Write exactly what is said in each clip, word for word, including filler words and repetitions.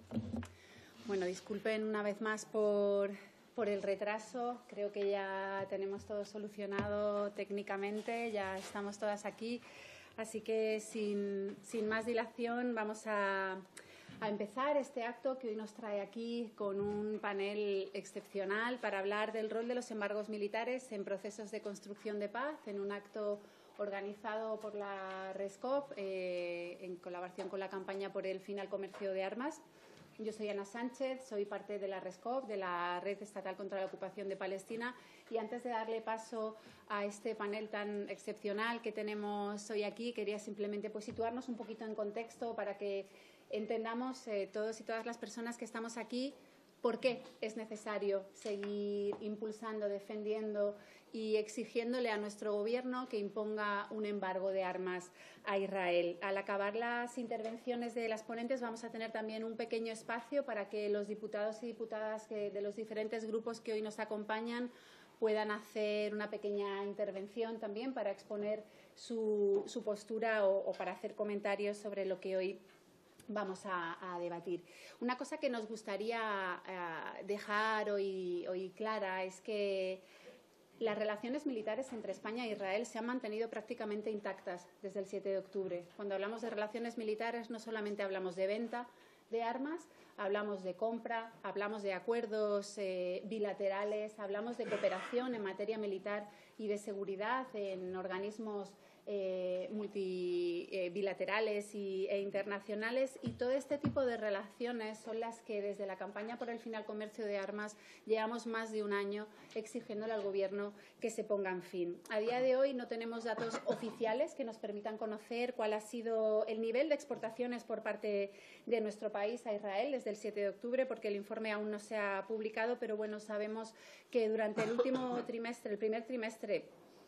Bueno, disculpen una vez más por, por el retraso. Creo que ya tenemos todo solucionado técnicamente, ya estamos todas aquí. Así que sin, sin más dilación vamos a, a empezar este acto que hoy nos trae aquí con un panel excepcional para hablar del rol de los embargos militares en procesos de construcción de paz, en un acto organizado por la RESCOP eh, en colaboración con la campaña por el fin al comercio de armas. Yo soy Ana Sánchez, soy parte de la RESCOP, de la Red Estatal contra la Ocupación de Palestina, y antes de darle paso a este panel tan excepcional que tenemos hoy aquí, quería simplemente pues, situarnos un poquito en contexto para que entendamos eh, todos y todas las personas que estamos aquí por qué es necesario seguir impulsando, defendiendo y exigiéndole a nuestro Gobierno que imponga un embargo de armas a Israel. Al acabar las intervenciones de las ponentes vamos a tener también un pequeño espacio para que los diputados y diputadas que, de los diferentes grupos que hoy nos acompañan puedan hacer una pequeña intervención también para exponer su, su postura o, o para hacer comentarios sobre lo que hoy vamos a, a debatir. Una cosa que nos gustaría uh, dejar hoy, hoy clara es que las relaciones militares entre España e Israel se han mantenido prácticamente intactas desde el siete de octubre. Cuando hablamos de relaciones militares no solamente hablamos de venta de armas, hablamos de compra, hablamos de acuerdos eh, bilaterales, hablamos de cooperación en materia militar y de seguridad en organismos Eh, multi, eh, bilaterales y, e internacionales, y todo este tipo de relaciones son las que desde la campaña por el fin al comercio de armas llevamos más de un año exigiéndole al Gobierno que se pongan fin. A día de hoy no tenemos datos oficiales que nos permitan conocer cuál ha sido el nivel de exportaciones por parte de nuestro país a Israel desde el siete de octubre, porque el informe aún no se ha publicado, pero bueno, sabemos que durante el último trimestre, el primer trimestre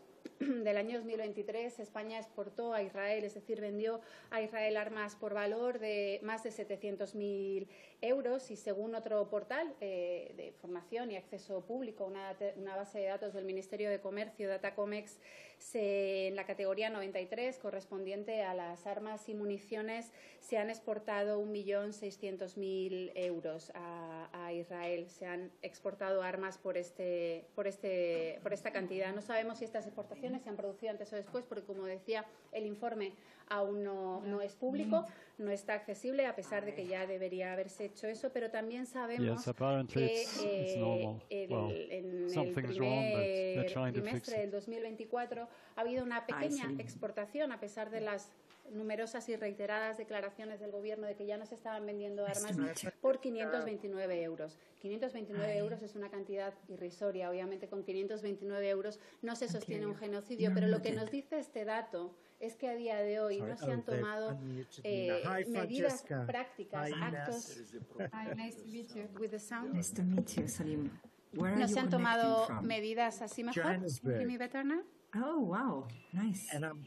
del año dos mil veintitrés, España exportó a Israel, es decir, vendió a Israel armas por valor de más de setecientos mil euros, y según otro portal eh, de información y acceso público, una, una base de datos del Ministerio de Comercio, Datacomex, se, en la categoría noventa y tres, correspondiente a las armas y municiones, se han exportado un millón seiscientos mil euros a, a Israel. Se han exportado armas por, este, por, este, por esta cantidad. No sabemos si estas exportaciones se han producido antes o después, porque, como decía, el informe aún no, no es público, no está accesible, a pesar de que ya debería haberse hecho eso, pero también sabemos yes, que eh, el, well, en el primer trimestre del dos mil veinticuatro ha habido una pequeña exportación, a pesar de las numerosas y reiteradas declaraciones del Gobierno de que ya no se estaban vendiendo armas, por quinientos veintinueve euros. quinientos veintinueve euros es una cantidad irrisoria. Obviamente, con quinientos veintinueve euros no se sostiene un genocidio, pero lo que nos dice este dato es que a día de hoy no se han tomado eh, medidas prácticas, actos. No se han tomado medidas así mejor. Can you better now? Oh, wow, nice.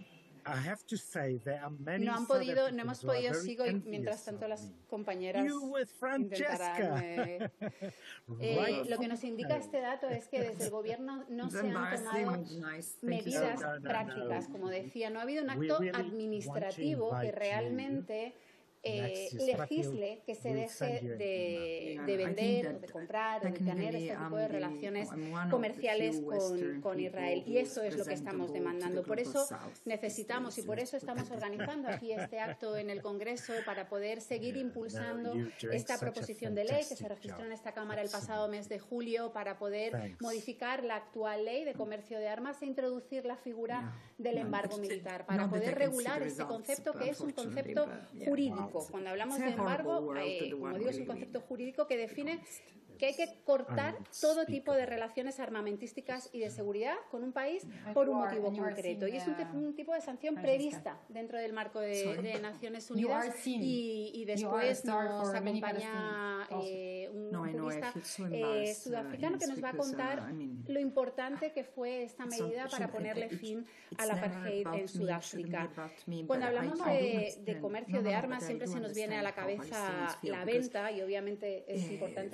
No han podido, no hemos podido, sigo, y mientras tanto las compañeras intentarán. Eh, eh, lo que nos indica este dato es que desde el Gobierno no se han tomado medidas prácticas. Como decía, no ha habido un acto administrativo que realmente Eh, legisle que se deje de, de vender o de comprar o de tener este tipo de relaciones comerciales con, con Israel, y eso es lo que estamos demandando. Por eso necesitamos y por eso estamos organizando aquí este acto en el Congreso, para poder seguir impulsando esta proposición de ley que se registró en esta Cámara el pasado mes de julio, para poder modificar la actual ley de comercio de armas e introducir la figura del embargo militar, para poder regular este concepto, que es un concepto jurídico. Cuando hablamos de embargo, eh, como digo, es un concepto jurídico que define que hay que cortar todo tipo de relaciones armamentísticas y de seguridad con un país por un motivo concreto. Y es un, un tipo de sanción prevista dentro del marco de, de Naciones Unidas, y, y después nos acompaña eh, un jurista eh, sudafricano que nos va a contar lo importante que fue esta medida para ponerle fin al apartheid en Sudáfrica. Cuando hablamos de, de comercio de armas, siempre se nos viene a la cabeza la venta, y obviamente es importante no vender armas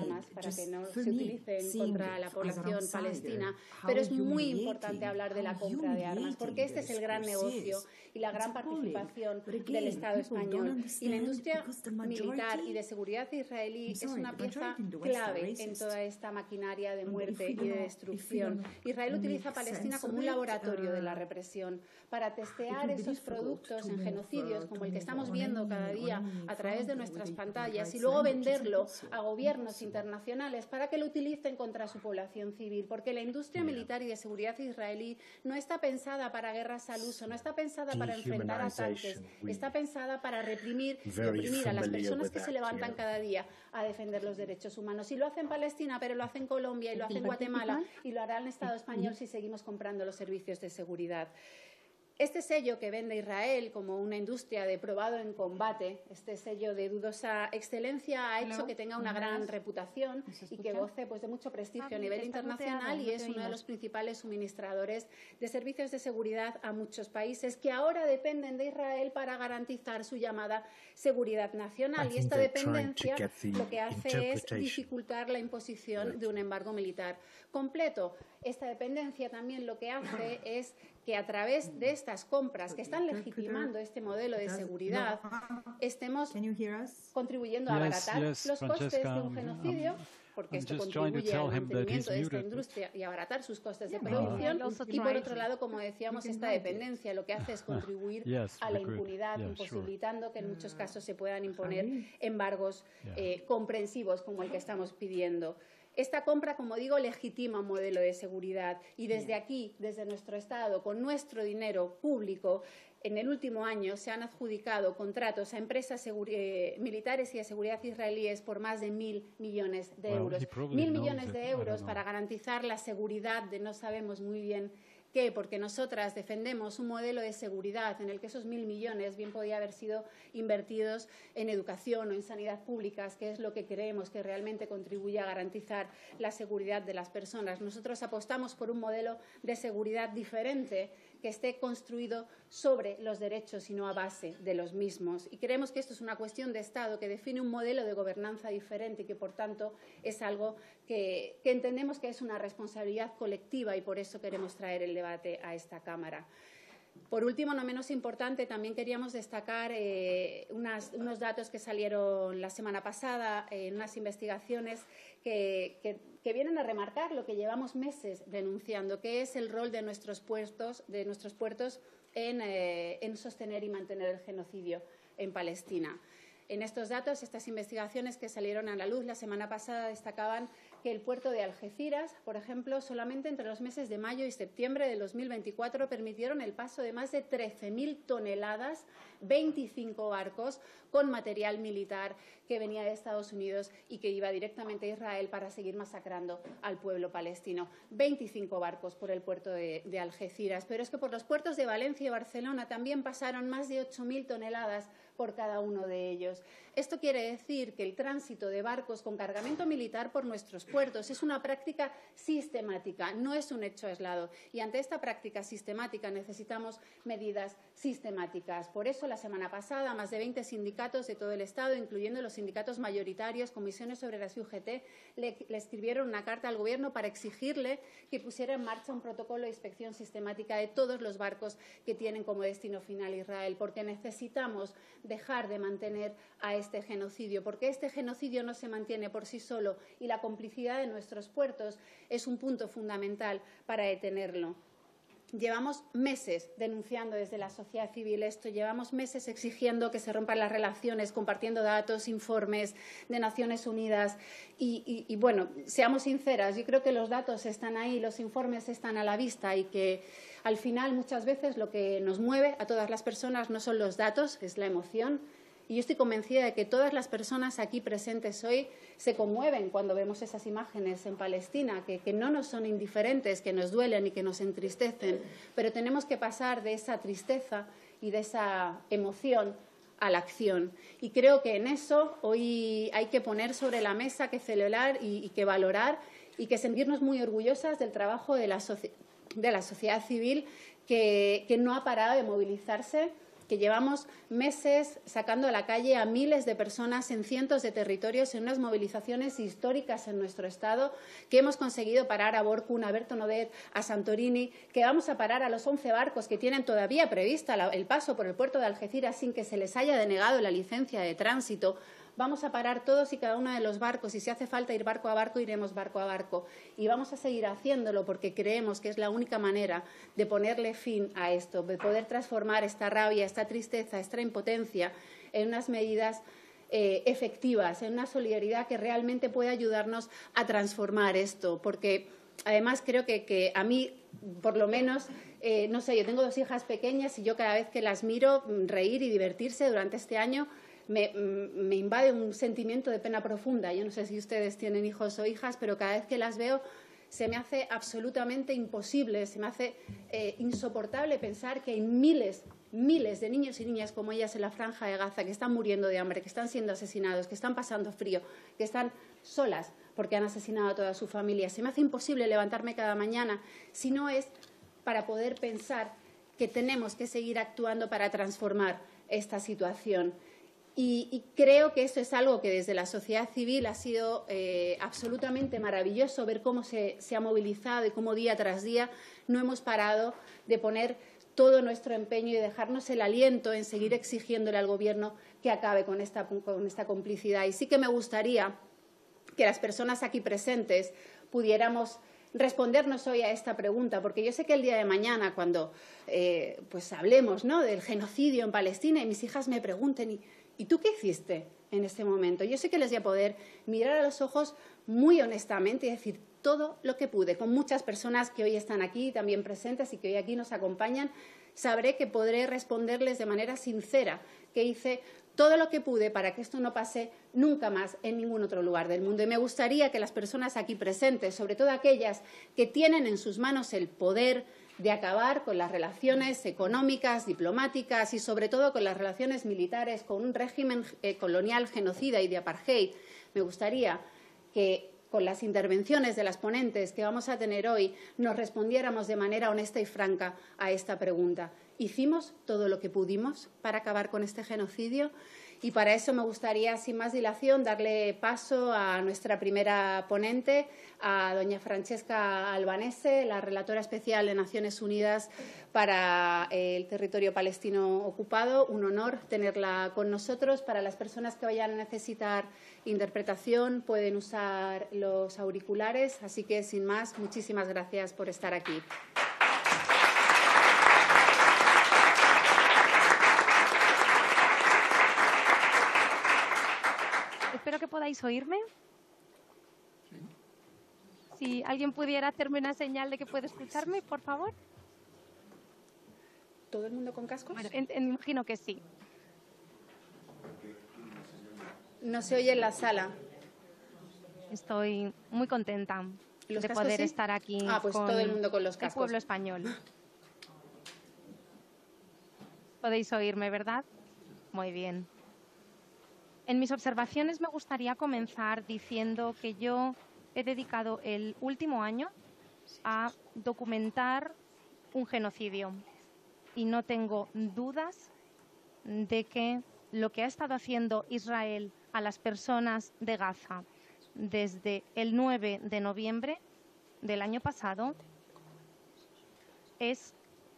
armas para que no se utilicen contra la población palestina, pero es muy importante hablar de la compra de armas, porque este es el gran negocio y la gran participación del Estado español. Y la industria militar y de seguridad israelí es una pieza clave en toda esta maquinaria de muerte y de destrucción. Israel utiliza a Palestina como un laboratorio de la represión para testear esos productos en genocidios como el que estamos viendo cada día a través de nuestras pantallas y luego venderlo a gobiernos internacionales para que lo utilicen contra su población civil, porque la industria militar y de seguridad israelí no está pensada para guerras al uso, no está pensada para enfrentar ataques, está pensada para reprimir, reprimir a las personas que se levantan cada día a defender los derechos humanos. Y lo hace en Palestina, pero lo hace en Colombia y lo hace en Guatemala y lo hará en el Estado español si seguimos comprando los servicios de seguridad. Este sello que vende Israel como una industria de probado en combate, este sello de dudosa excelencia, ha hecho que tenga una gran reputación y que goce pues, de mucho prestigio a nivel internacional y es uno de los principales suministradores de servicios de seguridad a muchos países que ahora dependen de Israel para garantizar su llamada seguridad nacional. Y esta dependencia lo que hace es dificultar la imposición de un embargo militar completo. Esta dependencia también lo que hace es que a través de estas compras que están legitimando este modelo de seguridad, estemos contribuyendo a abaratar los costes de un genocidio, porque esto contribuye al mantenimiento de esta industria y abaratar sus costes de producción. Y por otro lado, como decíamos, esta dependencia lo que hace es contribuir a la impunidad, imposibilitando que en muchos casos se puedan imponer embargos eh, comprensivos como el que estamos pidiendo. Esta compra, como digo, legitima un modelo de seguridad y desde aquí, desde nuestro Estado, con nuestro dinero público, en el último año se han adjudicado contratos a empresas eh, militares y de seguridad israelíes por más de mil millones de euros. Mil millones de euros para garantizar la seguridad de no sabemos muy bien qué, porque nosotras defendemos un modelo de seguridad en el que esos mil millones bien podía haber sido invertidos en educación o en sanidad públicas, que es lo que creemos que realmente contribuye a garantizar la seguridad de las personas. Nosotros apostamos por un modelo de seguridad diferente que esté construido sobre los derechos y no a base de los mismos. Y creemos que esto es una cuestión de Estado que define un modelo de gobernanza diferente y que, por tanto, es algo que, que entendemos que es una responsabilidad colectiva y por eso queremos traer el debate a esta Cámara. Por último, no menos importante, también queríamos destacar eh, unas, unos datos que salieron la semana pasada en eh, unas investigaciones que, que, que vienen a remarcar lo que llevamos meses denunciando, que es el rol de nuestros puertos, de nuestros puertos en, eh, en sostener y mantener el genocidio en Palestina. En estos datos, estas investigaciones que salieron a la luz la semana pasada destacaban que el puerto de Algeciras, por ejemplo, solamente entre los meses de mayo y septiembre de dos mil veinticuatro permitieron el paso de más de trece mil toneladas, veinticinco barcos con material militar que venía de Estados Unidos y que iba directamente a Israel para seguir masacrando al pueblo palestino. veinticinco barcos por el puerto de, de Algeciras. Pero es que por los puertos de Valencia y Barcelona también pasaron más de ocho mil toneladas por cada uno de ellos. Esto quiere decir que el tránsito de barcos con cargamento militar por nuestros puertos es una práctica sistemática, no es un hecho aislado. Y ante esta práctica sistemática necesitamos medidas sistemáticas. Por eso, la semana pasada, más de veinte sindicatos de todo el Estado, incluyendo los sindicatos mayoritarios, comisiones obreras y U G T, le, le escribieron una carta al Gobierno para exigirle que pusiera en marcha un protocolo de inspección sistemática de todos los barcos que tienen como destino final Israel, porque necesitamos dejar de mantener a este genocidio, porque este genocidio no se mantiene por sí solo y la complicidad de nuestros puertos es un punto fundamental para detenerlo. Llevamos meses denunciando desde la sociedad civil esto, llevamos meses exigiendo que se rompan las relaciones, compartiendo datos, informes de Naciones Unidas y, y, y, bueno, seamos sinceras, yo creo que los datos están ahí, los informes están a la vista y que al final muchas veces lo que nos mueve a todas las personas no son los datos, es la emoción. Y yo estoy convencida de que todas las personas aquí presentes hoy se conmueven cuando vemos esas imágenes en Palestina, que, que no nos son indiferentes, que nos duelen y que nos entristecen, pero tenemos que pasar de esa tristeza y de esa emoción a la acción. Y creo que en eso hoy hay que poner sobre la mesa, que celebrar y, y que valorar y que sentirnos muy orgullosas del trabajo de la, de la sociedad civil que, que no ha parado de movilizarse, que llevamos meses sacando a la calle a miles de personas en cientos de territorios en unas movilizaciones históricas en nuestro Estado, que hemos conseguido parar a Borcun, a Bertonodet, a Santorini, que vamos a parar a los once barcos que tienen todavía prevista la, el paso por el puerto de Algeciras sin que se les haya denegado la licencia de tránsito. Vamos a parar todos y cada uno de los barcos y si hace falta ir barco a barco, iremos barco a barco. Y vamos a seguir haciéndolo porque creemos que es la única manera de ponerle fin a esto, de poder transformar esta rabia, esta tristeza, esta impotencia en unas medidas eh, efectivas, en una solidaridad que realmente pueda ayudarnos a transformar esto. Porque además creo que, que a mí, por lo menos, eh, no sé, yo tengo dos hijas pequeñas y yo cada vez que las miro reír y divertirse durante este año, Me, me invade un sentimiento de pena profunda. Yo no sé si ustedes tienen hijos o hijas, pero cada vez que las veo se me hace absolutamente imposible, se me hace eh, insoportable pensar que hay miles, miles de niños y niñas como ellas en la Franja de Gaza que están muriendo de hambre, que están siendo asesinados, que están pasando frío, que están solas porque han asesinado a toda su familia. Se me hace imposible levantarme cada mañana si no es para poder pensar que tenemos que seguir actuando para transformar esta situación. Y, y creo que esto es algo que desde la sociedad civil ha sido eh, absolutamente maravilloso ver cómo se, se ha movilizado y cómo día tras día no hemos parado de poner todo nuestro empeño y dejarnos el aliento en seguir exigiéndole al Gobierno que acabe con esta, con esta complicidad. Y sí que me gustaría que las personas aquí presentes pudiéramos respondernos hoy a esta pregunta, porque yo sé que el día de mañana, cuando eh, pues hablemos, ¿no?, del genocidio en Palestina y mis hijas me pregunten ¿y, ¿y tú qué hiciste en este momento? Yo sé que les voy a poder mirar a los ojos muy honestamente y decir todo lo que pude. Con muchas personas que hoy están aquí también presentes y que hoy aquí nos acompañan, sabré que podré responderles de manera sincera que hice todo lo que pude para que esto no pase nunca más en ningún otro lugar del mundo. Y me gustaría que las personas aquí presentes, sobre todo aquellas que tienen en sus manos el poder de acabar con las relaciones económicas, diplomáticas y sobre todo con las relaciones militares con un régimen eh, colonial genocida y de apartheid, me gustaría que con las intervenciones de las ponentes que vamos a tener hoy nos respondiéramos de manera honesta y franca a esta pregunta. ¿Hicimos todo lo que pudimos para acabar con este genocidio? Y para eso me gustaría, sin más dilación, darle paso a nuestra primera ponente, a doña Francesca Albanese, la relatora especial de Naciones Unidas para el territorio palestino ocupado. Un honor tenerla con nosotros. Para las personas que vayan a necesitar interpretación, pueden usar los auriculares. Así que, sin más, muchísimas gracias por estar aquí. Espero que podáis oírme. Si alguien pudiera hacerme una señal de que puede escucharme, por favor. ¿Todo el mundo con cascos? Bueno, en, en, imagino que sí. No se oye en la sala. Estoy muy contenta ¿Los de cascos, poder sí? estar aquí ah, pues con todo el mundo con los cascos. El pueblo español. Podéis oírme, ¿verdad? Muy bien. En mis observaciones me gustaría comenzar diciendo que yo he dedicado el último año a documentar un genocidio y no tengo dudas de que lo que ha estado haciendo Israel a las personas de Gaza desde el nueve de noviembre del año pasado es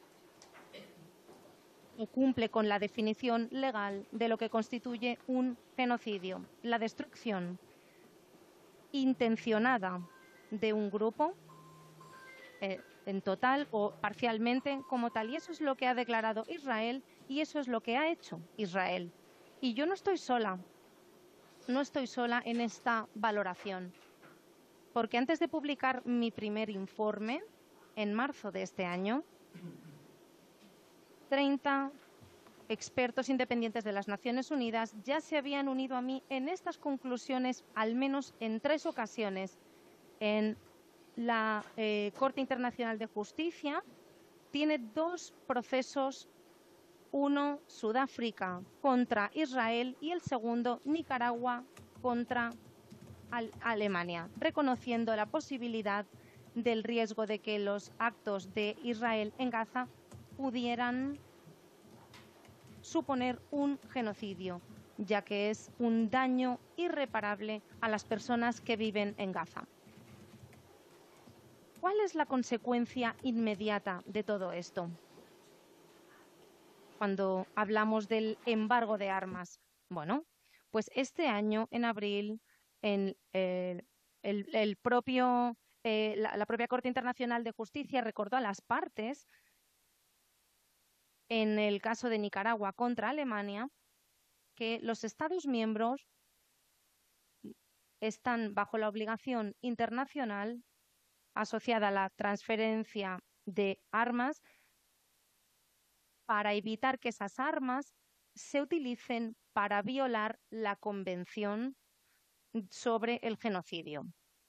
o cumple con la definición legal de lo que constituye un genocidio, la destrucción intencionada de un grupo eh, en total o parcialmente como tal. Y eso es lo que ha declarado Israel y eso es lo que ha hecho Israel. Y yo no estoy sola, no estoy sola en esta valoración, porque antes de publicar mi primer informe, en marzo de este año, treinta expertos independientes de las Naciones Unidas ya se habían unido a mí en estas conclusiones, al menos en tres ocasiones. En la eh, Corte Internacional de Justicia tiene dos procesos, uno Sudáfrica contra Israel y el segundo Nicaragua contra Al- Alemania, reconociendo la posibilidad del riesgo de que los actos de Israel en Gaza pudieran suponer un genocidio, ya que es un daño irreparable a las personas que viven en Gaza. ¿Cuál es la consecuencia inmediata de todo esto? Cuando hablamos del embargo de armas, bueno, pues este año, en abril, en eh, el, el propio, eh, la, la propia Corte Internacional de Justicia recordó a las partes, en el caso de Nicaragua contra Alemania, que los Estados miembros están bajo la obligación internacional asociada a la transferencia de armas para evitar que esas armas se utilicen para violar la Convención sobre el genocidio.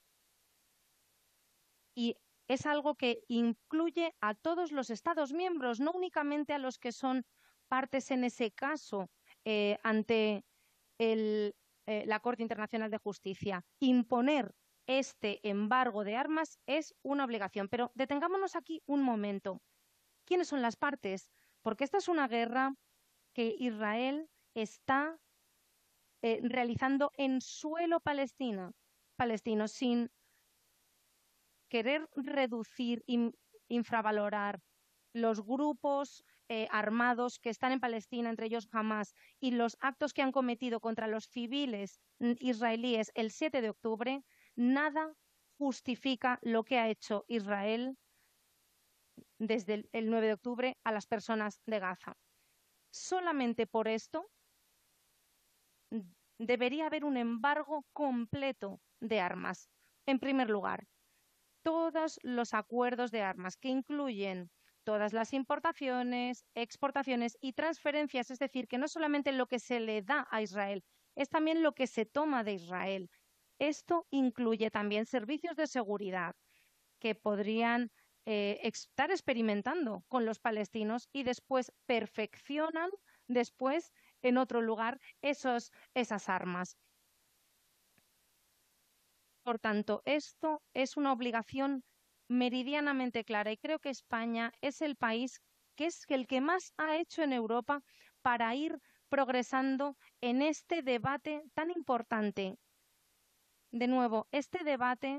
Y es algo que incluye a todos los Estados miembros, no únicamente a los que son partes en ese caso eh, ante el, eh, la Corte Internacional de Justicia. Imponer este embargo de armas es una obligación. Pero detengámonos aquí un momento. ¿Quiénes son las partes? Porque esta es una guerra que Israel está eh, realizando en suelo palestino, palestino sin querer reducir, in, infravalorar los grupos eh, armados que están en Palestina, entre ellos Hamas, y los actos que han cometido contra los civiles israelíes el siete de octubre, nada justifica lo que ha hecho Israel desde el, el nueve de octubre a las personas de Gaza. Solamente por esto debería haber un embargo completo de armas. En primer lugar, todos los acuerdos de armas que incluyen todas las importaciones, exportaciones y transferencias, es decir, que no solamente lo que se le da a Israel, es también lo que se toma de Israel. Esto incluye también servicios de seguridad que podrían eh, estar experimentando con los palestinos y después perfeccionan después en otro lugar esos, esas armas. Por tanto, esto es una obligación meridianamente clara y creo que España es el país que es el que más ha hecho en Europa para ir progresando en este debate tan importante. De nuevo, este debate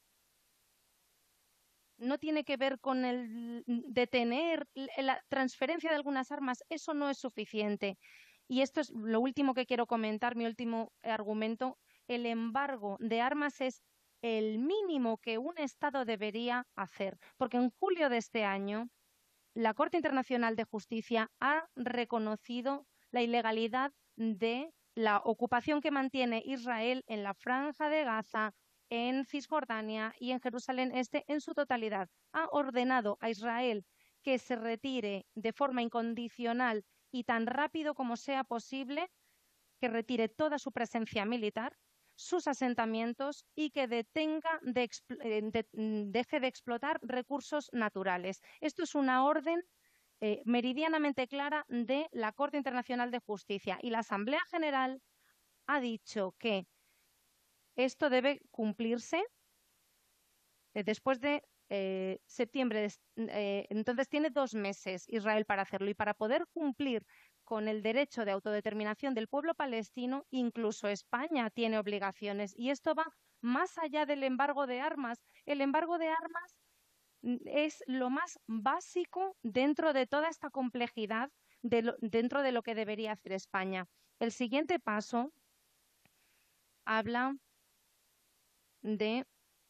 no tiene que ver con el detener la transferencia de algunas armas, eso no es suficiente. Y esto es lo último que quiero comentar, mi último argumento. El embargo de armas es el mínimo que un Estado debería hacer, porque en julio de este año la Corte Internacional de Justicia ha reconocido la ilegalidad de la ocupación que mantiene Israel en la Franja de Gaza, en Cisjordania y en Jerusalén Este en su totalidad. Ha ordenado a Israel que se retire de forma incondicional y tan rápido como sea posible, que retire toda su presencia militar, sus asentamientos y que detenga de, de, deje de explotar recursos naturales. Esto es una orden eh, meridianamente clara de la Corte Internacional de Justicia y la Asamblea General ha dicho que esto debe cumplirse eh, después de eh, septiembre. Eh, entonces tiene dos meses Israel para hacerlo y para poder cumplir con el derecho de autodeterminación del pueblo palestino, incluso España tiene obligaciones y esto va más allá del embargo de armas. El embargo de armas es lo más básico dentro de toda esta complejidad, de lo, dentro de lo que debería hacer España. El siguiente paso habla de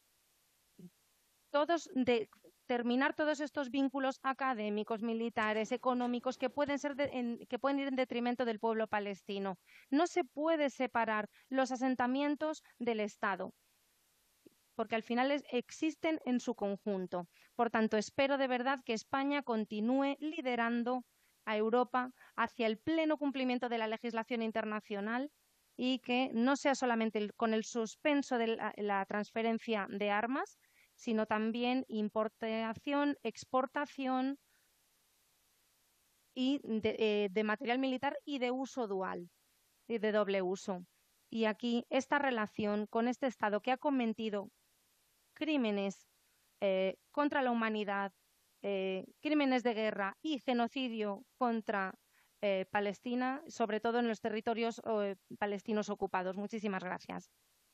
todos de terminar todos estos vínculos académicos, militares, económicos que pueden ser de, en, que pueden ir en detrimento del pueblo palestino. No se puede separar los asentamientos del Estado, porque al final es, existen en su conjunto. Por tanto, espero de verdad que España continúe liderando a Europa hacia el pleno cumplimiento de la legislación internacional y que no sea solamente el, con el suspenso de la, la transferencia de armas, sino también importación, exportación y de, eh, de material militar y de uso dual, y de doble uso. Y aquí esta relación con este Estado que ha cometido crímenes eh, contra la humanidad, eh, crímenes de guerra y genocidio contra eh, Palestina, sobre todo en los territorios eh, palestinos ocupados. Muchísimas gracias.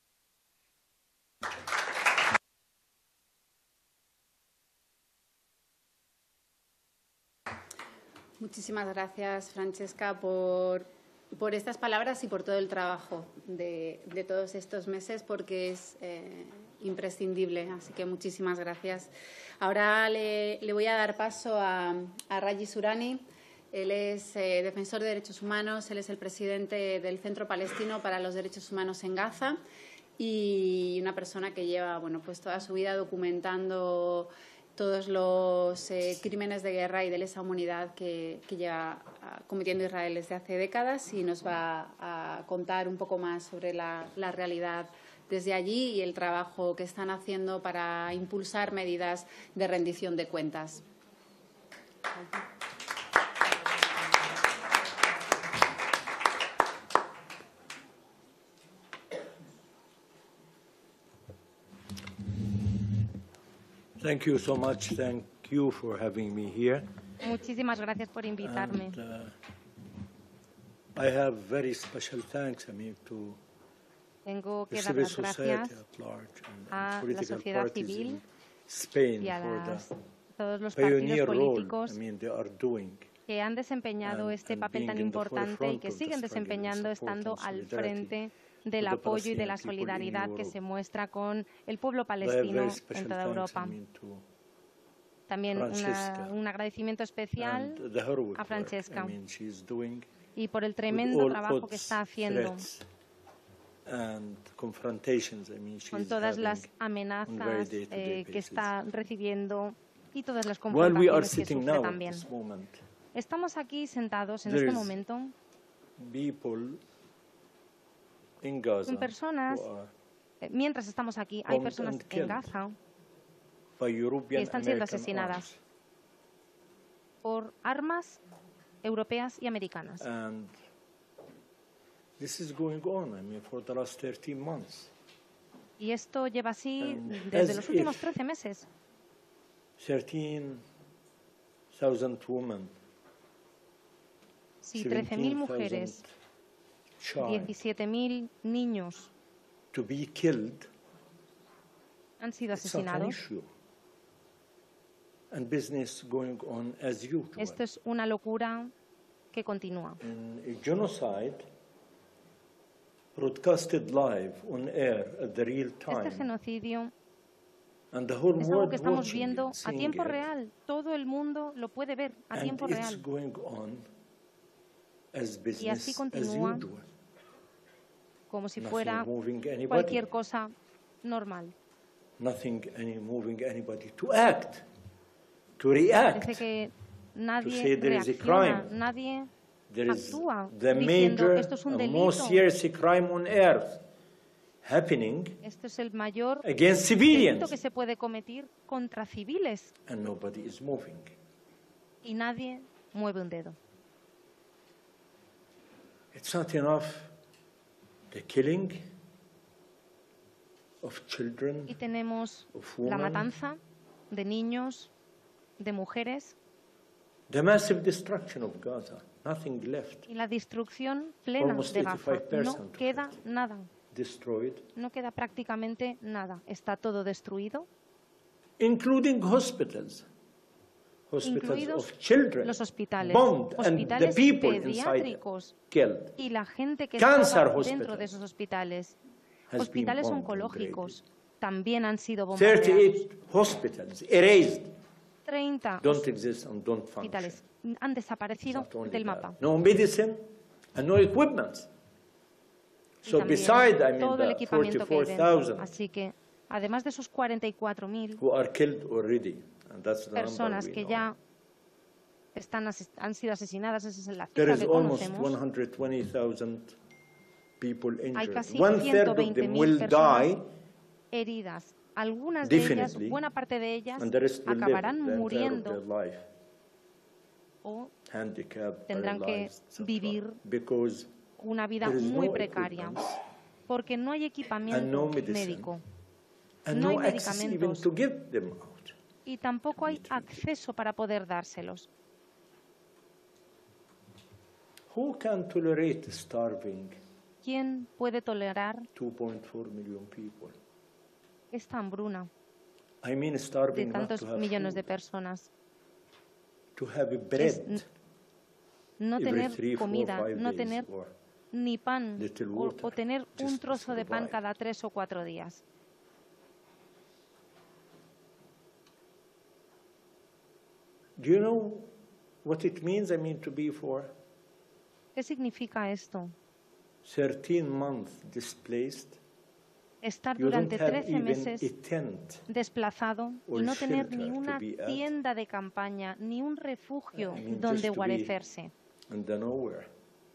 Muchísimas gracias, Francesca, por, por estas palabras y por todo el trabajo de, de todos estos meses, porque es eh, imprescindible. Así que muchísimas gracias. Ahora le, le voy a dar paso a, a Raji Sourani. Él es eh, defensor de derechos humanos, él es el presidente del Centro Palestino para los Derechos Humanos en Gaza y una persona que lleva bueno, pues toda su vida documentando todos los eh, crímenes de guerra y de lesa humanidad que, que lleva uh, cometiendo Israel desde hace décadas, y nos va a contar un poco más sobre la, la realidad desde allí y el trabajo que están haciendo para impulsar medidas de rendición de cuentas. Thank you so much. Thank you for having me here. Muchísimas gracias por invitarme. And, uh, I have very special thanks, I mean, to Tengo the que dar civil las society gracias at large and, a and la political sociedad parties civil in Spain y a for las, the todos los partidos pioneer role, políticos I mean, they are doing. que han desempeñado and- este and papel tan being in the importante y que forefront of the siguen struggle and desempeñando support estando and al solidarity frente with del the apoyo y de la Palestinian people in solidaridad que Europe. se muestra con el pueblo I have palestino very en special toda thanks, Europa. I mean, to También una- Francesca un agradecimiento especial and the heroic a work, Francesca I mean, she's doing y por el with tremendo all trabajo que odds, está haciendo threats and confrontations, I mean, con she's todas las having amenazas very day-to-day eh, que basis. está recibiendo y todas las While we are confrontaciones que sitting sufre now at también. this moment, Estamos aquí sentados en There este is momento people in Gaza con personas, who are eh, mientras estamos aquí, hay bombed personas and en killed Gaza by European que están siendo American asesinadas arms. por armas europeas y americanas. And this is going on, I mean, for the last thirteen months. Y esto lleva así And desde as los últimos if- trece meses. thirteen thousand women, Si trece mil mujeres, child diecisiete mil niños to be killed, han sido it's not an asesinados, issue. And business going on as usual. esto es una locura que continúa. In a genocide broadcasted live on air at the real Este time, genocidio and the whole es algo world que estamos watching viendo it, a seeing tiempo it, real. Todo el mundo lo puede ver a and tiempo it's real. going on as Y así business as continúa usual. Como si Nothing fuera moving anybody. cualquier cosa normal. Nothing any moving anybody to act, to react. Parece que say nadie there is a reacciona, crime. nadie There is actúa the diciendo major esto es un and most delito. serious crime on earth happening Esto es el mayor against delito civilians, que se puede cometer contra civiles and nobody is moving. y nadie mueve un dedo. It's not enough the killing of children, Y tenemos of la women, matanza de niños, de mujeres the massive destruction of Gaza, nothing left, y la destrucción plena Almost de Gaza. eighty-five percent No of queda it. nada, destroyed, no queda prácticamente nada. Está todo destruido, including hospitals, hospitals incluidos of children, los hospitales, bombed, and the hospitales people inside them pediátricos killed. y la gente que Cancer estaba hospitals dentro de esos hospitales. has Hospitales been bombed and oncológicos también han sido bombardeados. thirty-eight hospitals erased, treinta don't exist and don't function. hospitales han desaparecido Not only del that, mapa. no medicine and no equipment. Y So también beside, I mean, todo el the equipamiento que hay forty-four dentro. thousand Así que, además de esos cuarenta y cuatro mil who are killed already, and that's the number personas we que know. ya están, ases- han sido asesinadas, esa es la There cifra is que almost conocemos. one hundred twenty thousand people Hay injured. casi One third ciento of veinte them mil will personas die, heridas. Algunas de ellas, definitely, buena parte de ellas, and the rest will live acabarán the entire of muriendo their life, o handicapped, tendrán que paralyzed, et cetera, vivir because una vida there is muy no precaria, equipment porque no hay and equipamiento no medicine, médico and no no hay access even medicamentos. to give them out. y tampoco hay acceso para poder dárselos. Who can tolerate starving ¿Quién puede tolerar two point four million people? esta hambruna I mean de starving not tantos to have millones food, de personas? to have Es bread n- no every tener three, four, comida, five no days, tener or ni pan little o, water, o tener just un to trozo de pan survive. cada tres o cuatro días. Do you know what it means? I mean, to be for ¿Qué significa esto? thirteen months displaced. Estar You don't durante have trece even meses a tent. desplazado or y no tener shelter ni to una be at. tienda de campaña, ni un refugio I mean, donde just to be guarecerse. in the nowhere.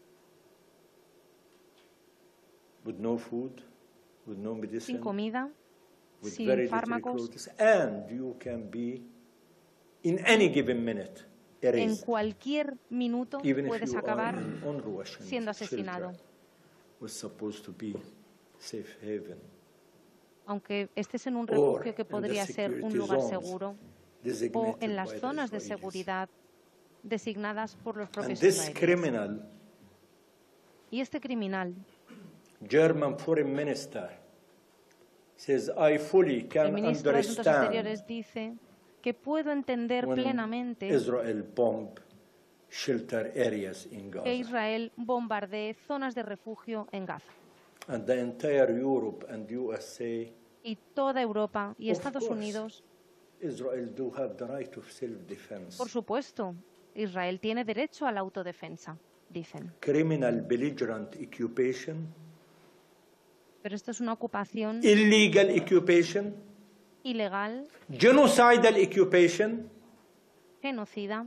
With no food, with no medicine, Sin comida, with sin very little fármacos, clothes, and you can be in any given minute en erased, cualquier minuto even if puedes you are acabar in unrushing siendo asesinado. shelter, was supposed to be safe haven. aunque estés en un Or refugio que in the podría ser un security lugar zones seguro, o designated en las by the zonas de Israelis. seguridad designadas por los And propios this israelíes. criminal, Y este criminal, German foreign minister, says, I fully el can ministro de Asuntos understand Exteriores dice que puedo entender when plenamente Israel bomb shelter areas in que Gaza. Israel bombardee zonas de refugio en Gaza. And the entire Europe and U S A, Y toda Europa y Of Estados course. Unidos, Israel do have the right of self-defense. por supuesto, Israel tiene derecho a la autodefensa, dicen. Criminal belligerent occupation, Pero esto es una ocupación illegal occupation, ilegal, genocidal occupation, genocida,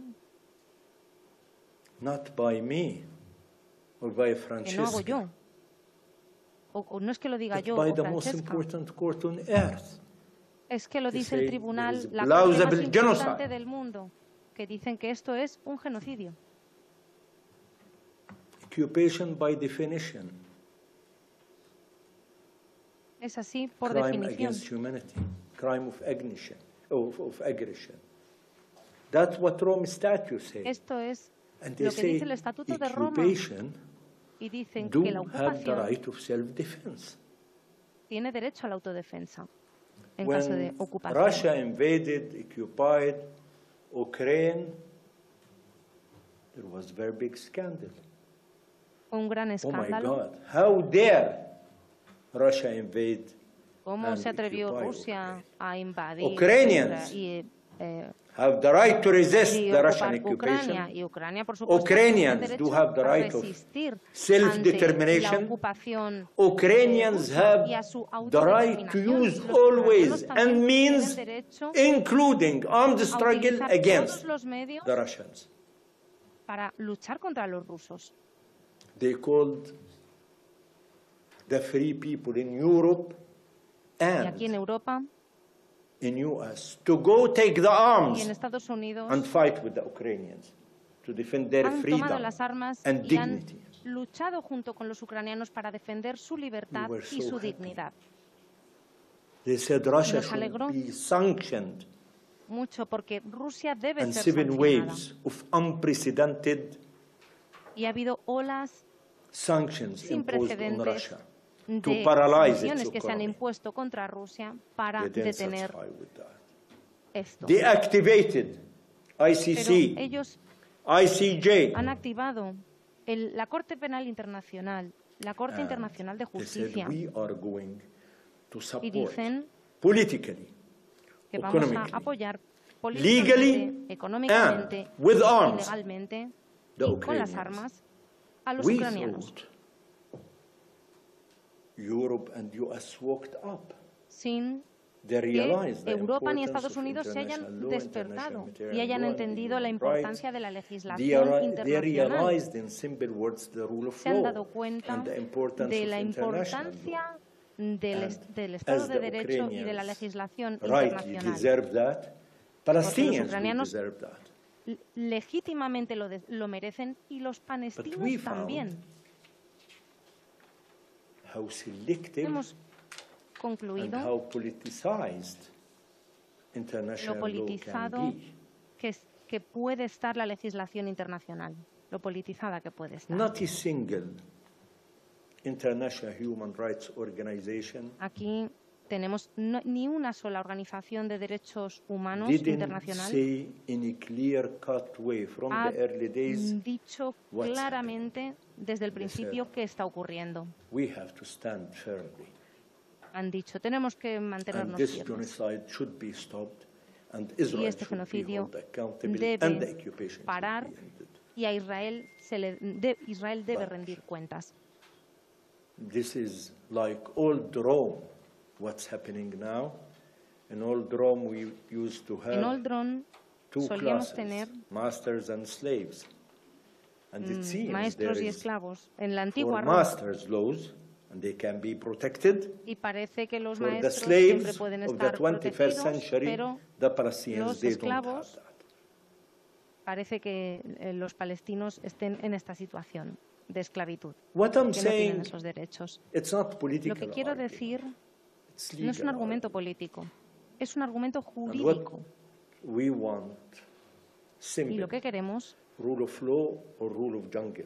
not by me or by que no hago Francesca, yo. O, o no es que lo diga but yo by o the most Francesca, important court on earth. es que lo to dice say el tribunal, there is la corte más plausible importante genocide. del mundo, que dicen que esto es un genocidio. Occupation by definition, Es así por crime definición. against humanity, crime of aggression, of, of aggression. That's what Rome Statute says. Esto es And they lo que say dice el Estatuto de Roma occupation y dicen do que la have the ocupación right of self-defense. tiene derecho a la autodefensa en When caso de ocupación. Russia invaded, occupied Ukraine, there was a very big scandal. Fue un gran Oh my escándalo. God, how dare Russia invade ¿Cómo and se atrevió occupy Rusia Ukraine? a invadir Ukrainians y, eh, Have the right to resist y the Russian ocupar Ucrania? occupation. Y Ucrania, por supuesto, Ukrainians tiene do derecho have the a right of resistir self-determination. ante la ocupación Ukrainians de Rusia have y a su the right to autodeterminación. use Los all ucranianos ways también and means, tienen derecho including armed a struggle utilizar against todos los medios the Russians. para luchar contra los rusos. They called the free people in Europe Y aquí en and Europa in U S to go take the y en arms Estados Unidos and fight with the Ukrainians to defend their han tomado freedom las armas and y han dignity. luchado junto con los ucranianos para defender su libertad We were y so su happy. dignidad. They said Russia Nos should alegró be sanctioned, mucho porque Rusia debe and ser seven sancionada. waves of unprecedented Y ha habido olas sanctions sin imposed on precedentes Russia to de paralyze its sanciones que se han economy. impuesto contra Rusia para They didn't detener satisfy with that. esto. They activated I C Pero C, ellos I C J, han activado el- la Corte Penal Internacional, la Corte and Internacional de they said Justicia, we are going to y support dicen politically, que vamos a economically, apoyar legally, políticamente, económicamente and with y arms legalmente the y con las Ukrainians. armas a los We ucranianos. thought Europe and U S walked up. Sin They que realized the Europa ni importance Estados of Unidos se international hayan law, despertado international y hayan law, and entendido la human importancia rights. de la They, legislación are, they internacional. realized in simple words the rule of Se han law dado cuenta and the importance de of la international importancia law. del, And es- del Estado as de the Derecho y de la Ukrainians legislación rightly internacional. deserve that, Palestinians will ucranianos deserve that. L- Legítimamente lo, de- lo merecen y los we palestinos found también. How selective Hemos and concluido how politicized international lo law politizado can be. que, es- que puede estar la legislación internacional, lo politizada que puede estar. Not a single international human rights organization Aquí tenemos no- ni una sola organización de derechos humanos didn't internacional say in a clear-cut way from ha the early days, dicho what's claramente desde el They principio said- qué está ocurriendo. we have to stand firmly. Han dicho, tenemos que And mantenernos this firmes. genocide should be stopped, and Y Israel este should be genocidio held accountable, debe and the occupation should parar be ended. y a Israel, se le, de- Israel debe But- rendir cuentas. This is like old Rome, what's happening now. In old Rome, we used to En have Old Rome two solíamos classes, tener masters and slaves. And it mm, seems maestros there y is esclavos. En la for antigua Roma, masters laws, and they can be protected. y parece que los For the maestros siempre slaves pueden of the estar twenty-first protegidos, century, pero the Palestinians, los they don't have esclavos that. parece que eh, los palestinos estén en esta situación de esclavitud, What I'm que no tienen saying, esos derechos. it's not Lo political que quiero argument, decir it's no es un legal argumento argument. político, es un argumento And what jurídico. we want, Y simple, lo que queremos rule of law or rule of jungle.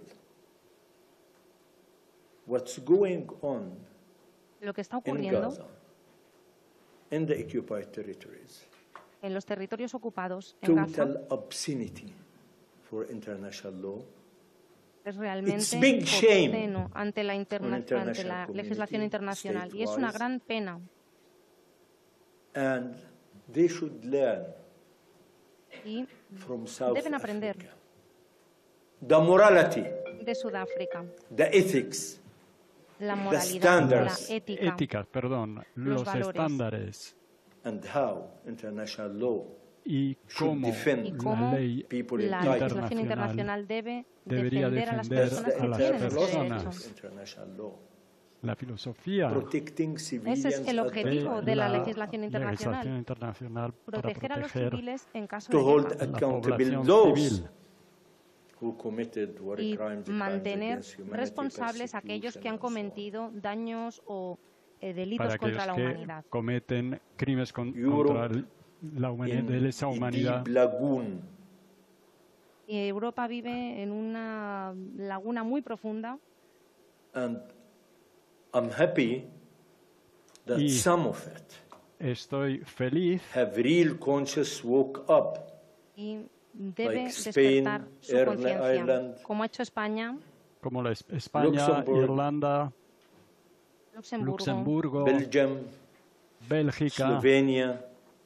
What's going on Lo que está in ocurriendo Gaza, in the occupied territories, en los territorios ocupados en Gaza total obscenity for international law. es realmente It's big shame obsceno ante la, interna- on international ante la community, legislación internacional y es una state-wise. gran pena. And they should learn Y from South deben aprender Africa. The morality, de Sudáfrica, the ethics, la The moralidad, la standards. ética, Éticas, perdón, Los los, valores. estándares and how international law y should cómo defend y la cómo ley people in la title. legislación internacional debe debería defender a las defender personas a que las tienen ese personas. derecho. International law. la filosofía Protecting civilians Ese es el at the objetivo time. de la la legislación legislación internacional, internacional para proteger a los proteger civiles en caso To de hold guerra a la accountable población those civil who committed war y crimes, crimes mantener against humanity, responsables a aquellos que han persecution, and so cometido daños o eh, delitos para contra aquellos la que humanidad. cometen crímenes con- Europe contra el- la on. humanidad, In de lesa a humanidad. deep lagoon Y Europa vive en una laguna muy profunda and I'm happy that Y- some of it Estoy feliz have real conscious woke up, y debe Like Spain, despertar su Ireland, conciencia, Ireland. como ha hecho España, como la Es- España, Luxemburgo. Irlanda, Luxemburgo, Luxemburgo, Belgium, Bélgica Slovenia,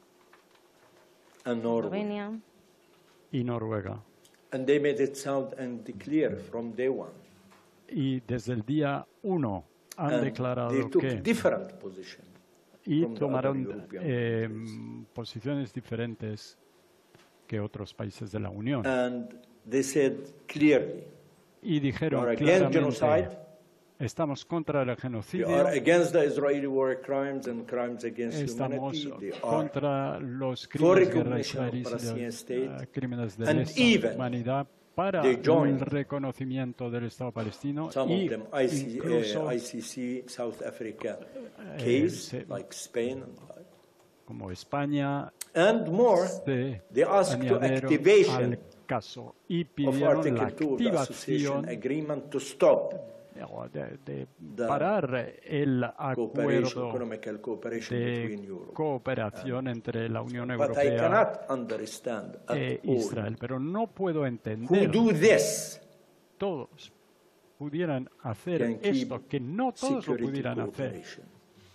and Norway. Eslovenia, y Noruega. And they made it sound and clear from day one. Y desde el día uno han And they declarado took que different position. y from the tomaron other European eh, countries. posiciones diferentes que otros países de la Unión. And they said clearly, Y we dijeron are against claramente, genocide, estamos contra el we genocidio, are against the Israeli war crimes and crimes against estamos humanity. They are contra los for crímenes de guerra recognition of israelíes y Palestinian los state, eh, crímenes de and lesa even humanidad para they joined el reconocimiento del Estado palestino some y of them I C, incluso uh, I C C South Africa Eh, case, se- like Spain. como España And more, se they asked to añadieron activation al caso y of pidieron la Article two of the Association activación Agreement to stop de, de the parar el cooperation, acuerdo economical cooperation between de Europe. cooperación entre la Unión But I Europea cannot understand at e all Israel, pero no puedo who entender do this todos pudieran hacer can keep esto, que no todos lo security pudieran hacer. cooperation.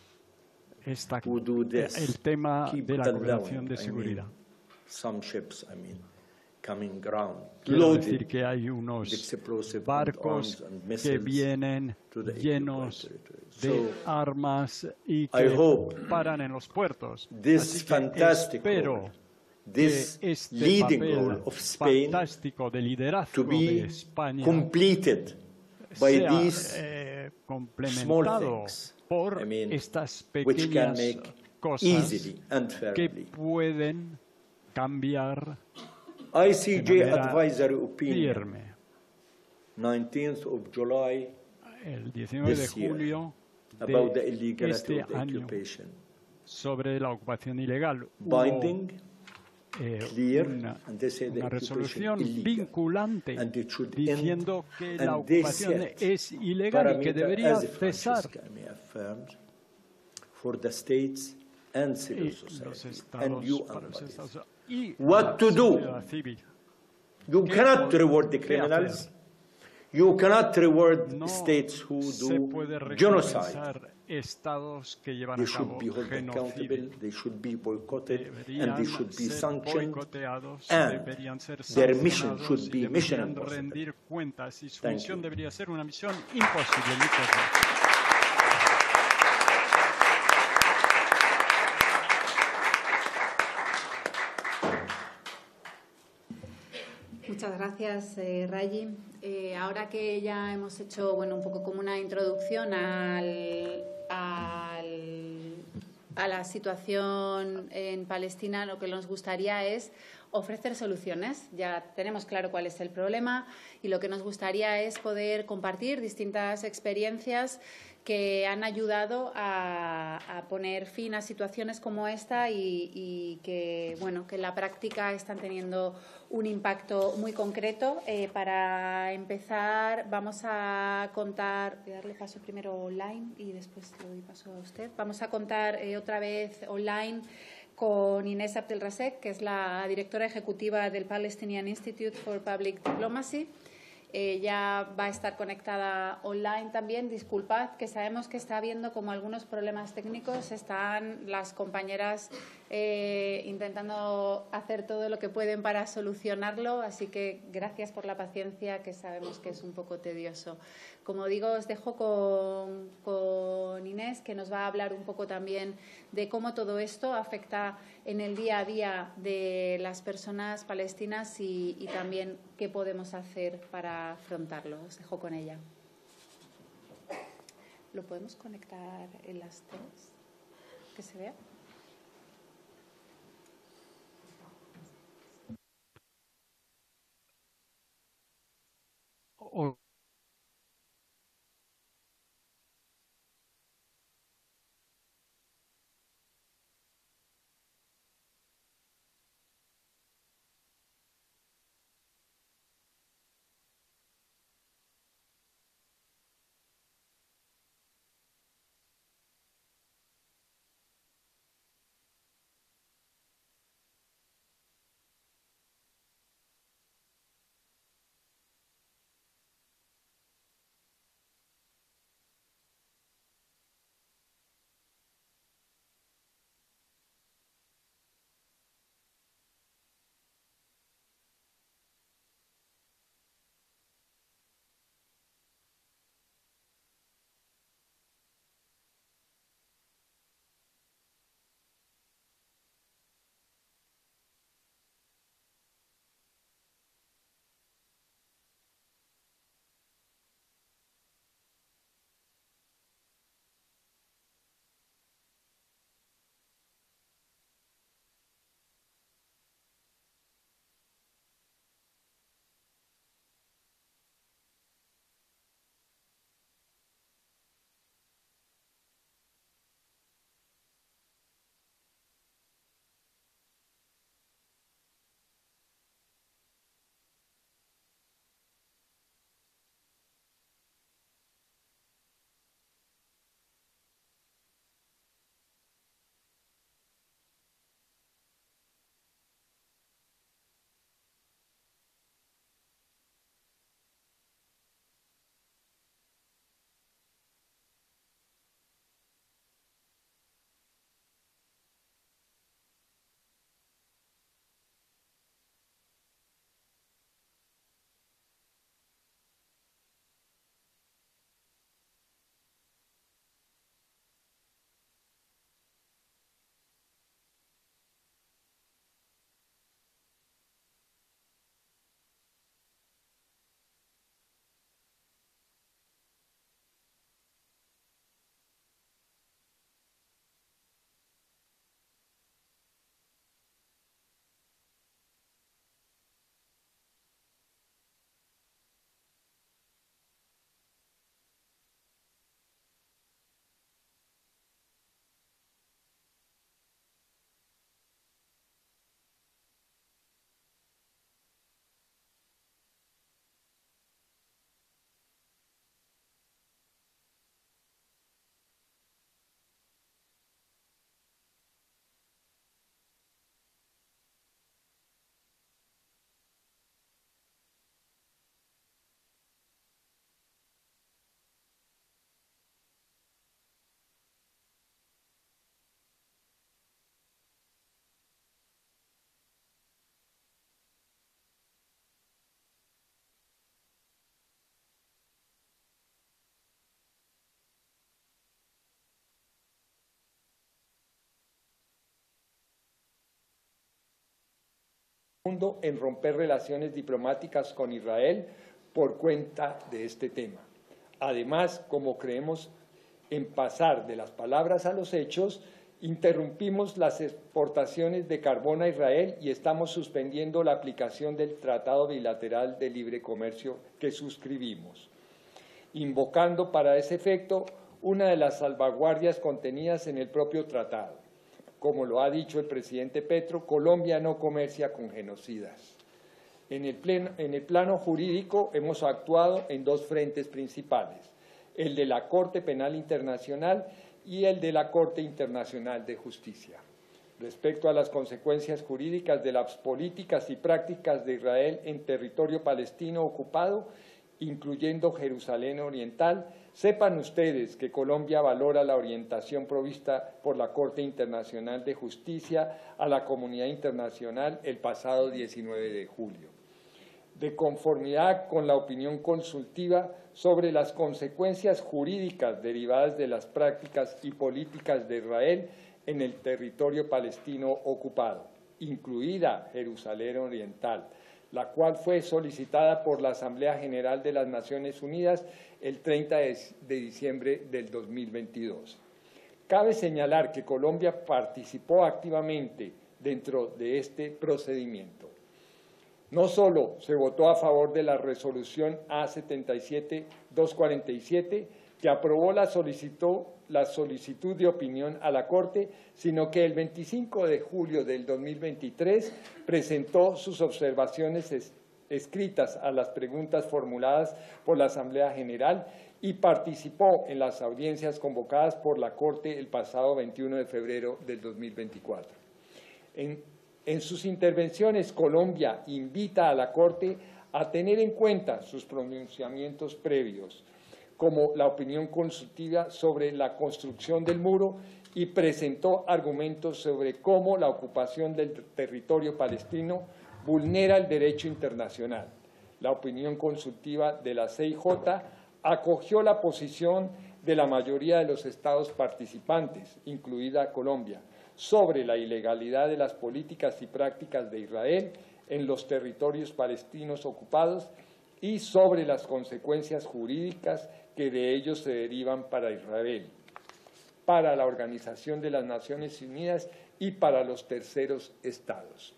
Esta, Who do this? el tema Keep de la allowing, cooperación de I seguridad. mean, some ships, I mean, coming ground, Quiero loaded decir que hay with unos explosive barcos arms and que missiles vienen to the llenos occupied territories. de So, armas y I que hope paran en los puertos. this Así que fantastic espero role, this que este leading papel role of Spain fantástico de liderazgo to de be España completed by sea these eh, small complementado things, por I mean, estas which can pequeñas make cosas easily and que fairly. pueden cambiar I C J de manera advisory opinion, firme. nineteenth of July, El diecinueve de this year, julio about the de illegality este of the año occupation. sobre la ocupación ilegal. Hubo Binding eh, clear, una, and they say the una occupation resolución illegal, vinculante and it should diciendo end, que la and they ocupación set es ilegal y que parameter, debería as cesar. Francesca may affirmed, for the states and civil Y los society, estados, and you para and los bodies. estados y What la to do? sociedad civil. You ¿Qué cannot po- reward the qué criminals. hacer? You cannot reward No states who se do puede genocide. recompensar estados que llevan They a should cabo be held accountable, genocidio. they should be boycotted, and Deberían they should be ser sanctioned, boicoteados, and deberían ser their mission sancionados should be y mission deberían impossible. rendir cuentas y su Thank misión you. debería ser una misión imposible. Muchas gracias. Muchas gracias, eh, Rayi. Eh, ahora que ya hemos hecho, bueno, un poco como una introducción al, al, a la situación en Palestina, lo que nos gustaría es ofrecer soluciones. Ya tenemos claro cuál es el problema y lo que nos gustaría es poder compartir distintas experiencias que han ayudado a, a poner fin a situaciones como esta y, y que, bueno, que en la práctica están teniendo un impacto muy concreto. Eh, para empezar, vamos a contar, voy a darle paso primero online y después le doy paso a usted. Vamos a contar eh, otra vez online con Inés Abdelrasek, que es la directora ejecutiva del Palestinian Institute for Public Diplomacy. Ella va a estar conectada online también. Disculpad, que sabemos que está habiendo como algunos problemas técnicos. Están las compañeras eh, intentando hacer todo lo que pueden para solucionarlo, así que gracias por la paciencia, que sabemos que es un poco tedioso. Como digo, os dejo con, con Inés, que nos va a hablar un poco también de cómo todo esto afecta en el día a día de las personas palestinas y, y también qué podemos hacer para afrontarlo. Os dejo con ella. ¿Lo podemos conectar en las teles? ¿Que se vea? O- mundo en romper relaciones diplomáticas con Israel por cuenta de este tema. Además, como creemos en pasar de las palabras a los hechos, interrumpimos las exportaciones de carbón a Israel y estamos suspendiendo la aplicación del Tratado Bilateral de Libre Comercio que suscribimos, invocando para ese efecto una de las salvaguardias contenidas en el propio tratado. Como lo ha dicho el presidente Petro, Colombia no comercia con genocidas. En el, pleno, en el plano jurídico hemos actuado en dos frentes principales, el de la Corte Penal Internacional y el de la Corte Internacional de Justicia. Respecto a las consecuencias jurídicas de las políticas y prácticas de Israel en territorio palestino ocupado, incluyendo Jerusalén Oriental, sepan ustedes que Colombia valora la orientación provista por la Corte Internacional de Justicia a la comunidad internacional el pasado diecinueve de julio. De conformidad con la opinión consultiva sobre las consecuencias jurídicas derivadas de las prácticas y políticas de Israel en el territorio palestino ocupado, incluida Jerusalén Oriental, la cual fue solicitada por la Asamblea General de las Naciones Unidas el treinta de diciembre del dos mil veintidós. Cabe señalar que Colombia participó activamente dentro de este procedimiento. No solo se votó a favor de la resolución A setenta y siete doscientos cuarenta y siete, que aprobó la solicitud, la solicitud de opinión a la Corte, sino que el veinticinco de julio del dos mil veintitrés presentó sus observaciones es, escritas a las preguntas formuladas por la Asamblea General y participó en las audiencias convocadas por la Corte el pasado veintiuno de febrero del dos mil veinticuatro. En, en sus intervenciones, Colombia invita a la Corte a tener en cuenta sus pronunciamientos previos, como la opinión consultiva sobre la construcción del muro, y presentó argumentos sobre cómo la ocupación del territorio palestino vulnera el derecho internacional. La opinión consultiva de la C I J acogió la posición de la mayoría de los estados participantes, incluida Colombia, sobre la ilegalidad de las políticas y prácticas de Israel en los territorios palestinos ocupados y sobre las consecuencias jurídicas que de ellos se derivan para Israel, para la Organización de las Naciones Unidas y para los terceros estados.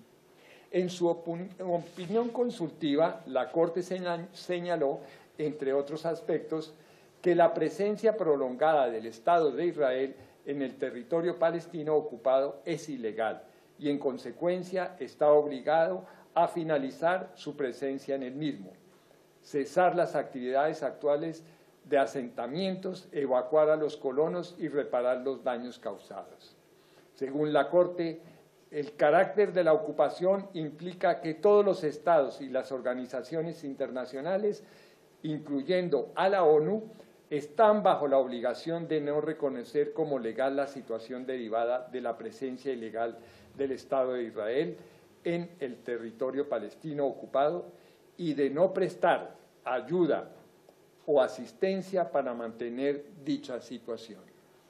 En su opinión consultiva, la Corte señaló, entre otros aspectos, que la presencia prolongada del Estado de Israel en el territorio palestino ocupado es ilegal y, en consecuencia, está obligado a finalizar su presencia en el mismo, cesar las actividades actuales de asentamientos, evacuar a los colonos y reparar los daños causados. Según la Corte, el carácter de la ocupación implica que todos los estados y las organizaciones internacionales, incluyendo a la ONU, están bajo la obligación de no reconocer como legal la situación derivada de la presencia ilegal del Estado de Israel en el territorio palestino ocupado y de no prestar ayuda o asistencia para mantener dicha situación.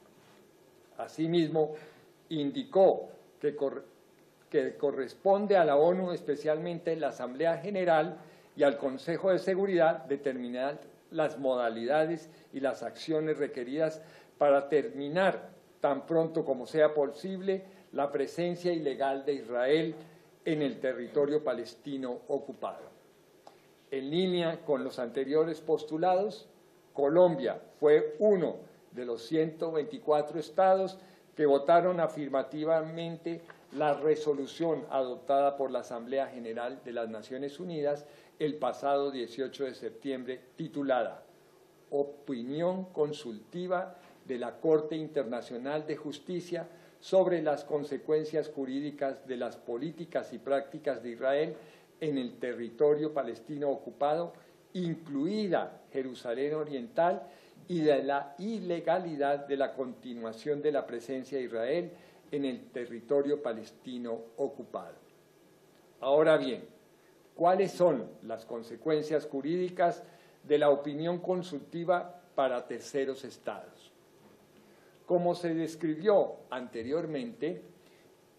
Asimismo, indicó que, cor que corresponde a la ONU, especialmente la Asamblea General y al Consejo de Seguridad, determinar las modalidades y las acciones requeridas para terminar tan pronto como sea posible la presencia ilegal de Israel en el territorio palestino ocupado. En línea con los anteriores postulados, Colombia fue uno de los ciento veinticuatro estados que votaron afirmativamente la resolución adoptada por la Asamblea General de las Naciones Unidas el pasado dieciocho de septiembre, titulada Opinión consultiva de la Corte Internacional de Justicia sobre las consecuencias jurídicas de las políticas y prácticas de Israel en el territorio palestino ocupado, incluida Jerusalén Oriental, y de la ilegalidad de la continuación de la presencia de Israel en el territorio palestino ocupado. Ahora bien, ¿cuáles son las consecuencias jurídicas de la opinión consultiva para terceros estados? Como se describió anteriormente,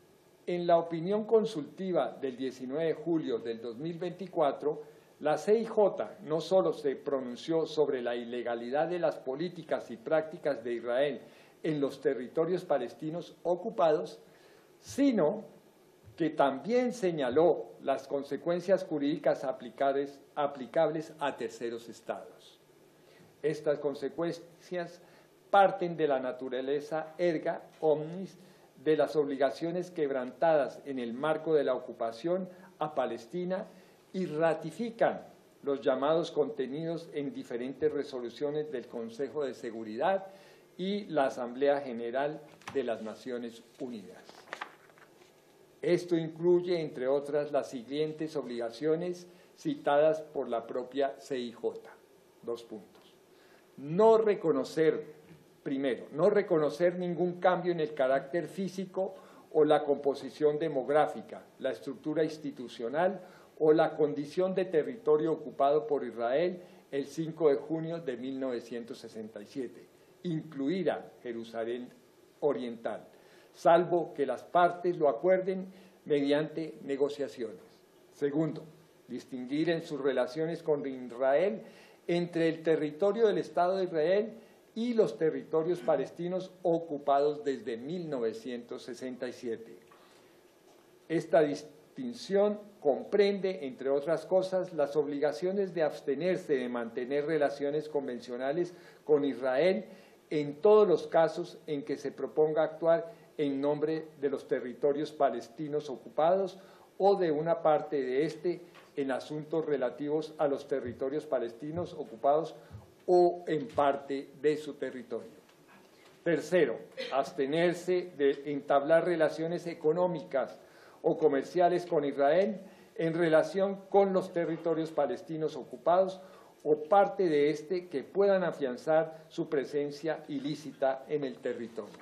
En la opinión consultiva del diecinueve de julio del dos mil veinticuatro, la C I J no solo se pronunció sobre la ilegalidad de las políticas y prácticas de Israel en los territorios palestinos ocupados, sino que también señaló las consecuencias jurídicas aplicables, aplicables a terceros estados. Estas consecuencias parten de la naturaleza erga omnis de las obligaciones quebrantadas en el marco de la ocupación a Palestina y ratifican los llamados contenidos en diferentes resoluciones del Consejo de Seguridad y la Asamblea General de las Naciones Unidas. Esto incluye, entre otras, las siguientes obligaciones citadas por la propia C I J. Dos puntos. No reconocer, primero, no reconocer ningún cambio en el carácter físico o la composición demográfica, la estructura institucional o la condición de territorio ocupado por Israel el cinco de junio de mil novecientos sesenta y siete, incluida Jerusalén Oriental, salvo que las partes lo acuerden mediante negociaciones. Segundo, distinguir en sus relaciones con Israel entre el territorio del Estado de Israel y los territorios palestinos ocupados desde mil novecientos sesenta y siete. Esta distinción comprende, entre otras cosas, las obligaciones de abstenerse de mantener relaciones convencionales con Israel en todos los casos en que se proponga actuar en nombre de los territorios palestinos ocupados o de una parte de éste en asuntos relativos a los territorios palestinos ocupados o en parte de su territorio. Tercero, abstenerse de entablar relaciones económicas o comerciales con Israel en relación con los territorios palestinos ocupados o parte de éste que puedan afianzar su presencia ilícita en el territorio.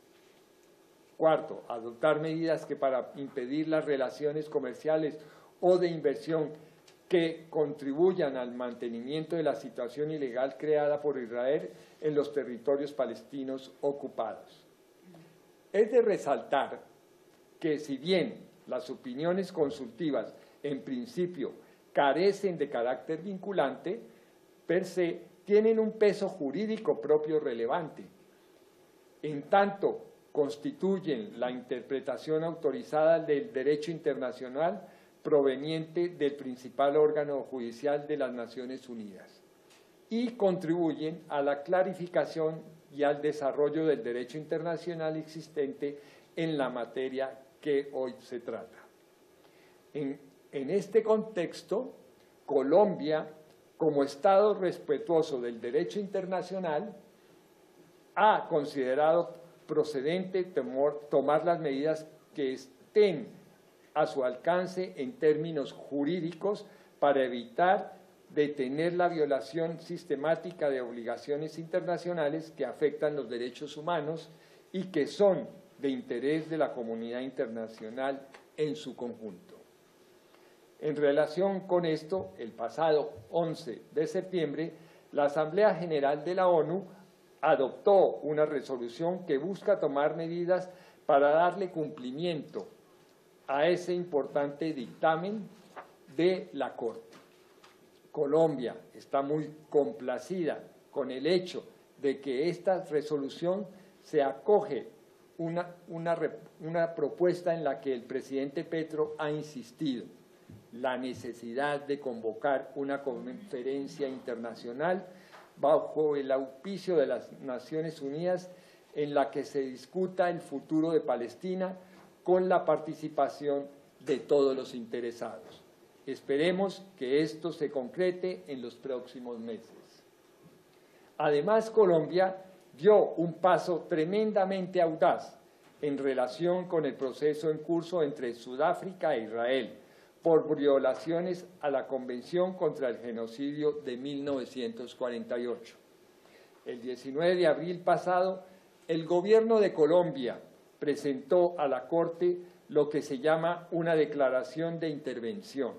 Cuarto, adoptar medidas que para impedir las relaciones comerciales o de inversión que contribuyan al mantenimiento de la situación ilegal creada por Israel en los territorios palestinos ocupados. Es de resaltar que si bien las opiniones consultivas en principio carecen de carácter vinculante, per se tienen un peso jurídico propio relevante, en tanto constituyen la interpretación autorizada del derecho internacional proveniente del principal órgano judicial de las Naciones Unidas y contribuyen a la clarificación y al desarrollo del derecho internacional existente en la materia que hoy se trata. En, en este contexto, Colombia, como Estado respetuoso del derecho internacional, ha considerado procedente temor, tomar las medidas que estén a su alcance en términos jurídicos para evitar detener la violación sistemática de obligaciones internacionales que afectan los derechos humanos y que son de interés de la comunidad internacional en su conjunto. En relación con esto, el pasado once de septiembre, la Asamblea General de la ONU adoptó una resolución que busca tomar medidas para darle cumplimiento a ese importante dictamen de la Corte. Colombia está muy complacida con el hecho de que esta resolución se acoge una, una, una propuesta en la que el presidente Petro ha insistido la necesidad de convocar una conferencia internacional bajo el auspicio de las Naciones Unidas en la que se discuta el futuro de Palestina con la participación de todos los interesados. Esperemos que esto se concrete en los próximos meses. Además, Colombia dio un paso tremendamente audaz en relación con el proceso en curso entre Sudáfrica e Israel por violaciones a la Convención contra el Genocidio de mil novecientos cuarenta y ocho. El diecinueve de abril pasado, el gobierno de Colombia presentó a la Corte lo que se llama una declaración de intervención,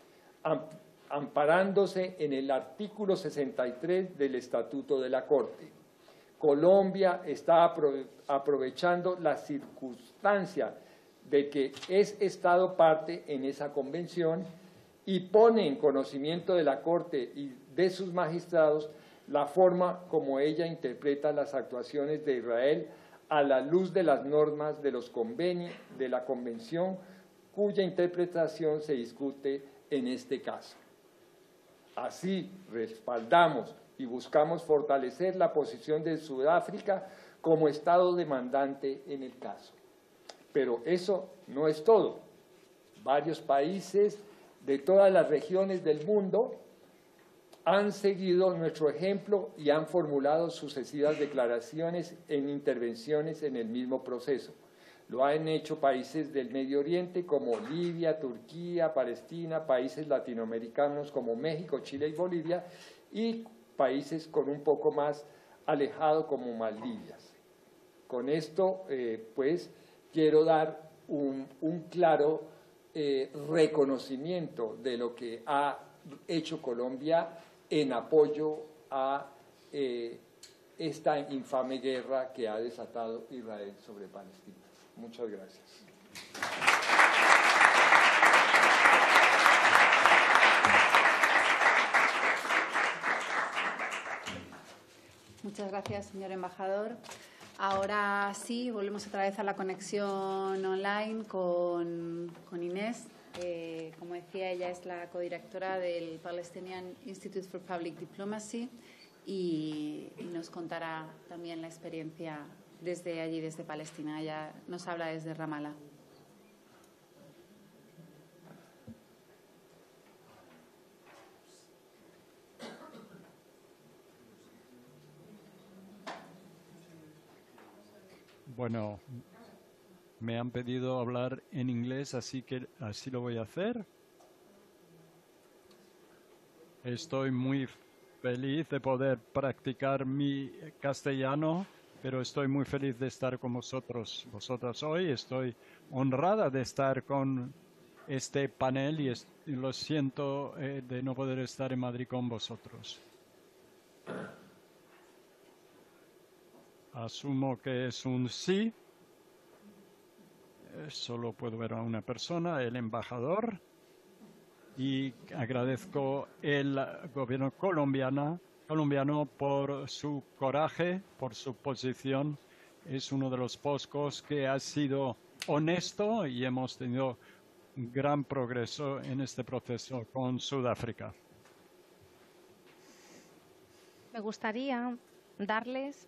amparándose en el artículo sesenta y tres del Estatuto de la Corte. Colombia está aprovechando la circunstancia de que es Estado parte en esa convención y pone en conocimiento de la Corte y de sus magistrados la forma como ella interpreta las actuaciones de Israel a la luz de las normas de los convenios de la Convención, cuya interpretación se discute en este caso. Así respaldamos y buscamos fortalecer la posición de Sudáfrica como Estado demandante en el caso. Pero eso no es todo. Varios países de todas las regiones del mundo han seguido nuestro ejemplo y han formulado sucesivas declaraciones en intervenciones en el mismo proceso. Lo han hecho países del Medio Oriente como Libia, Turquía, Palestina, países latinoamericanos como México, Chile y Bolivia, y países con un poco más alejado como Maldivas. Con esto, eh, pues, quiero dar un, un claro eh, reconocimiento de lo que ha hecho Colombia en apoyo a eh, esta infame guerra que ha desatado Israel sobre Palestina. Muchas gracias. Muchas gracias, señor embajador. Ahora sí, volvemos otra vez a la conexión online con, con Inés. Eh, como decía, ella es la codirectora del Palestinian Institute for Public Diplomacy y, y nos contará también la experiencia desde allí, desde Palestina. Ella nos habla desde Ramallah. Bueno, me han pedido hablar en inglés, así que así lo voy a hacer. Estoy muy feliz de poder practicar mi castellano, pero estoy muy feliz de estar con vosotros, vosotras hoy. Estoy honrada de estar con este panel y, es, y lo siento eh, de no poder estar en Madrid con vosotros. Asumo que es un sí. Eh, solo puedo ver a una persona, el embajador. Y agradezco al gobierno colombiano, colombiano por su coraje, por su posición. Es uno de los pocos que ha sido honesto y hemos tenido un gran progreso en este proceso con Sudáfrica. Me gustaría darles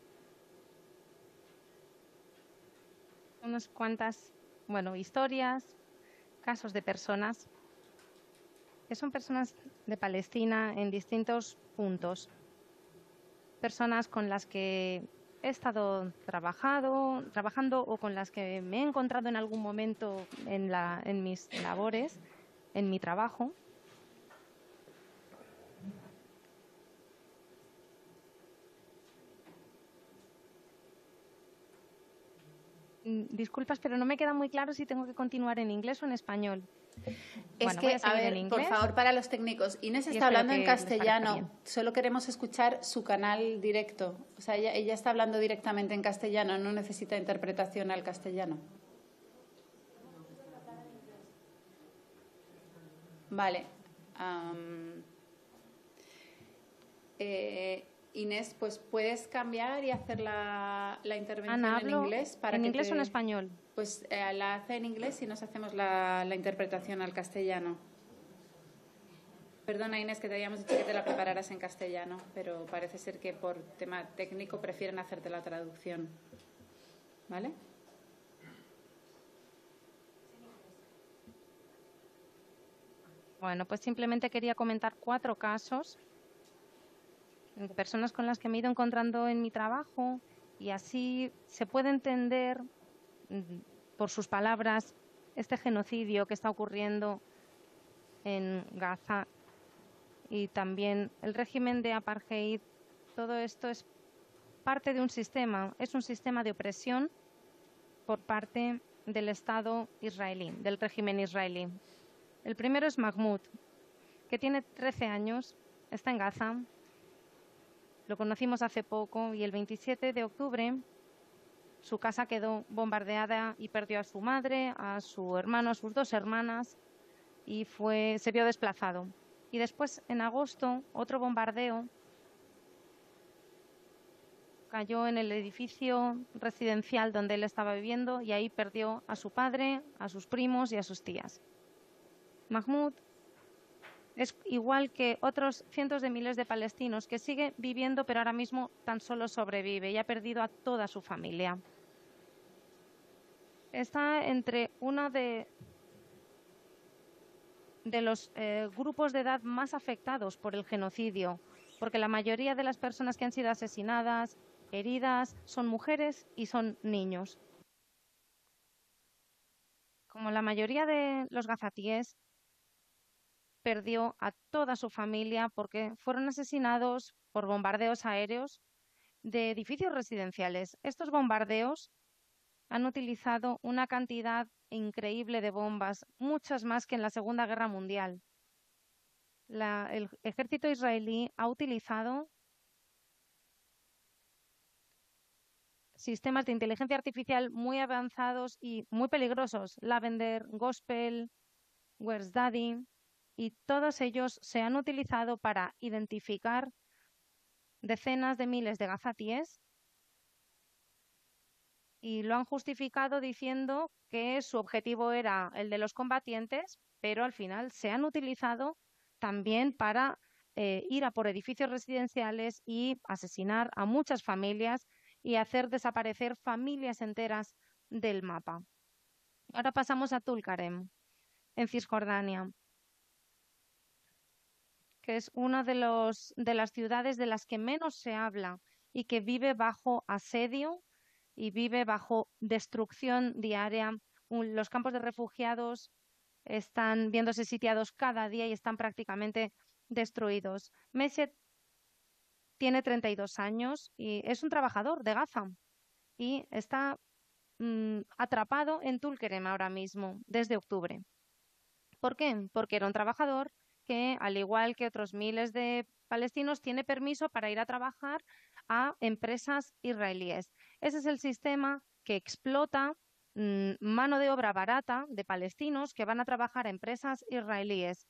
unas cuantas, bueno, historias, casos de personas que son personas de Palestina en distintos puntos. Personas con las que he estado trabajado, trabajando o con las que me he encontrado en algún momento en, la, en mis labores, en mi trabajo. Disculpas, pero no me queda muy claro si tengo que continuar en inglés o en español. Es bueno, que, voy a, a ver, en por favor, para los técnicos, Inés está hablando en castellano, solo queremos escuchar su canal directo. O sea, ella, ella está hablando directamente en castellano, no necesita interpretación al castellano. Vale. Um, eh, Inés, pues puedes cambiar y hacer la, la intervención Ana, en inglés. Para ¿En que inglés te... o en español? Pues eh, la hace en inglés y nos hacemos la, la interpretación al castellano. Perdona, Inés, que te habíamos dicho que te la prepararas en castellano, pero parece ser que por tema técnico prefieren hacerte la traducción. ¿Vale? Bueno, pues simplemente quería comentar cuatro casos de personas con las que me he ido encontrando en mi trabajo y así se puede entender por sus palabras este genocidio que está ocurriendo en Gaza y también el régimen de apartheid. Todo esto es parte de un sistema, es un sistema de opresión por parte del Estado israelí, del régimen israelí. El primero es Mahmoud, que tiene trece años, está en Gaza. Lo conocimos hace poco y el veintisiete de octubre Su casa quedó bombardeada y perdió a su madre, a su hermano, a sus dos hermanas y fue, se vio desplazado. Y después, en agosto, otro bombardeo cayó en el edificio residencial donde él estaba viviendo y ahí perdió a su padre, a sus primos y a sus tías. Mahmoud es igual que otros cientos de miles de palestinos que sigue viviendo, pero ahora mismo tan solo sobrevive y ha perdido a toda su familia. Está entre uno de, de los eh, grupos de edad más afectados por el genocidio, porque la mayoría de las personas que han sido asesinadas, heridas, son mujeres y son niños. Como la mayoría de los gazatíes, perdió a toda su familia porque fueron asesinados por bombardeos aéreos de edificios residenciales. Estos bombardeos han utilizado una cantidad increíble de bombas, muchas más que en la Segunda Guerra Mundial. La, el ejército israelí ha utilizado sistemas de inteligencia artificial muy avanzados y muy peligrosos. Lavender, Gospel, Where's Daddy, y todos ellos se han utilizado para identificar decenas de miles de gazatíes y lo han justificado diciendo que su objetivo era el de los combatientes, pero al final se han utilizado también para eh, ir a por edificios residenciales y asesinar a muchas familias y hacer desaparecer familias enteras del mapa. Ahora pasamos a Tulkarem, en Cisjordania, que es una de, los, de las ciudades de las que menos se habla y que vive bajo asedio y vive bajo destrucción diaria. Los campos de refugiados están viéndose sitiados cada día y están prácticamente destruidos. Meshet tiene treinta y dos años y es un trabajador de Gaza y está mmm, atrapado en Tulkarem ahora mismo, desde octubre. ¿Por qué? Porque era un trabajador que, al igual que otros miles de palestinos, tiene permiso para ir a trabajar a empresas israelíes. Ese es el sistema que explota mmm, mano de obra barata de palestinos que van a trabajar a empresas israelíes.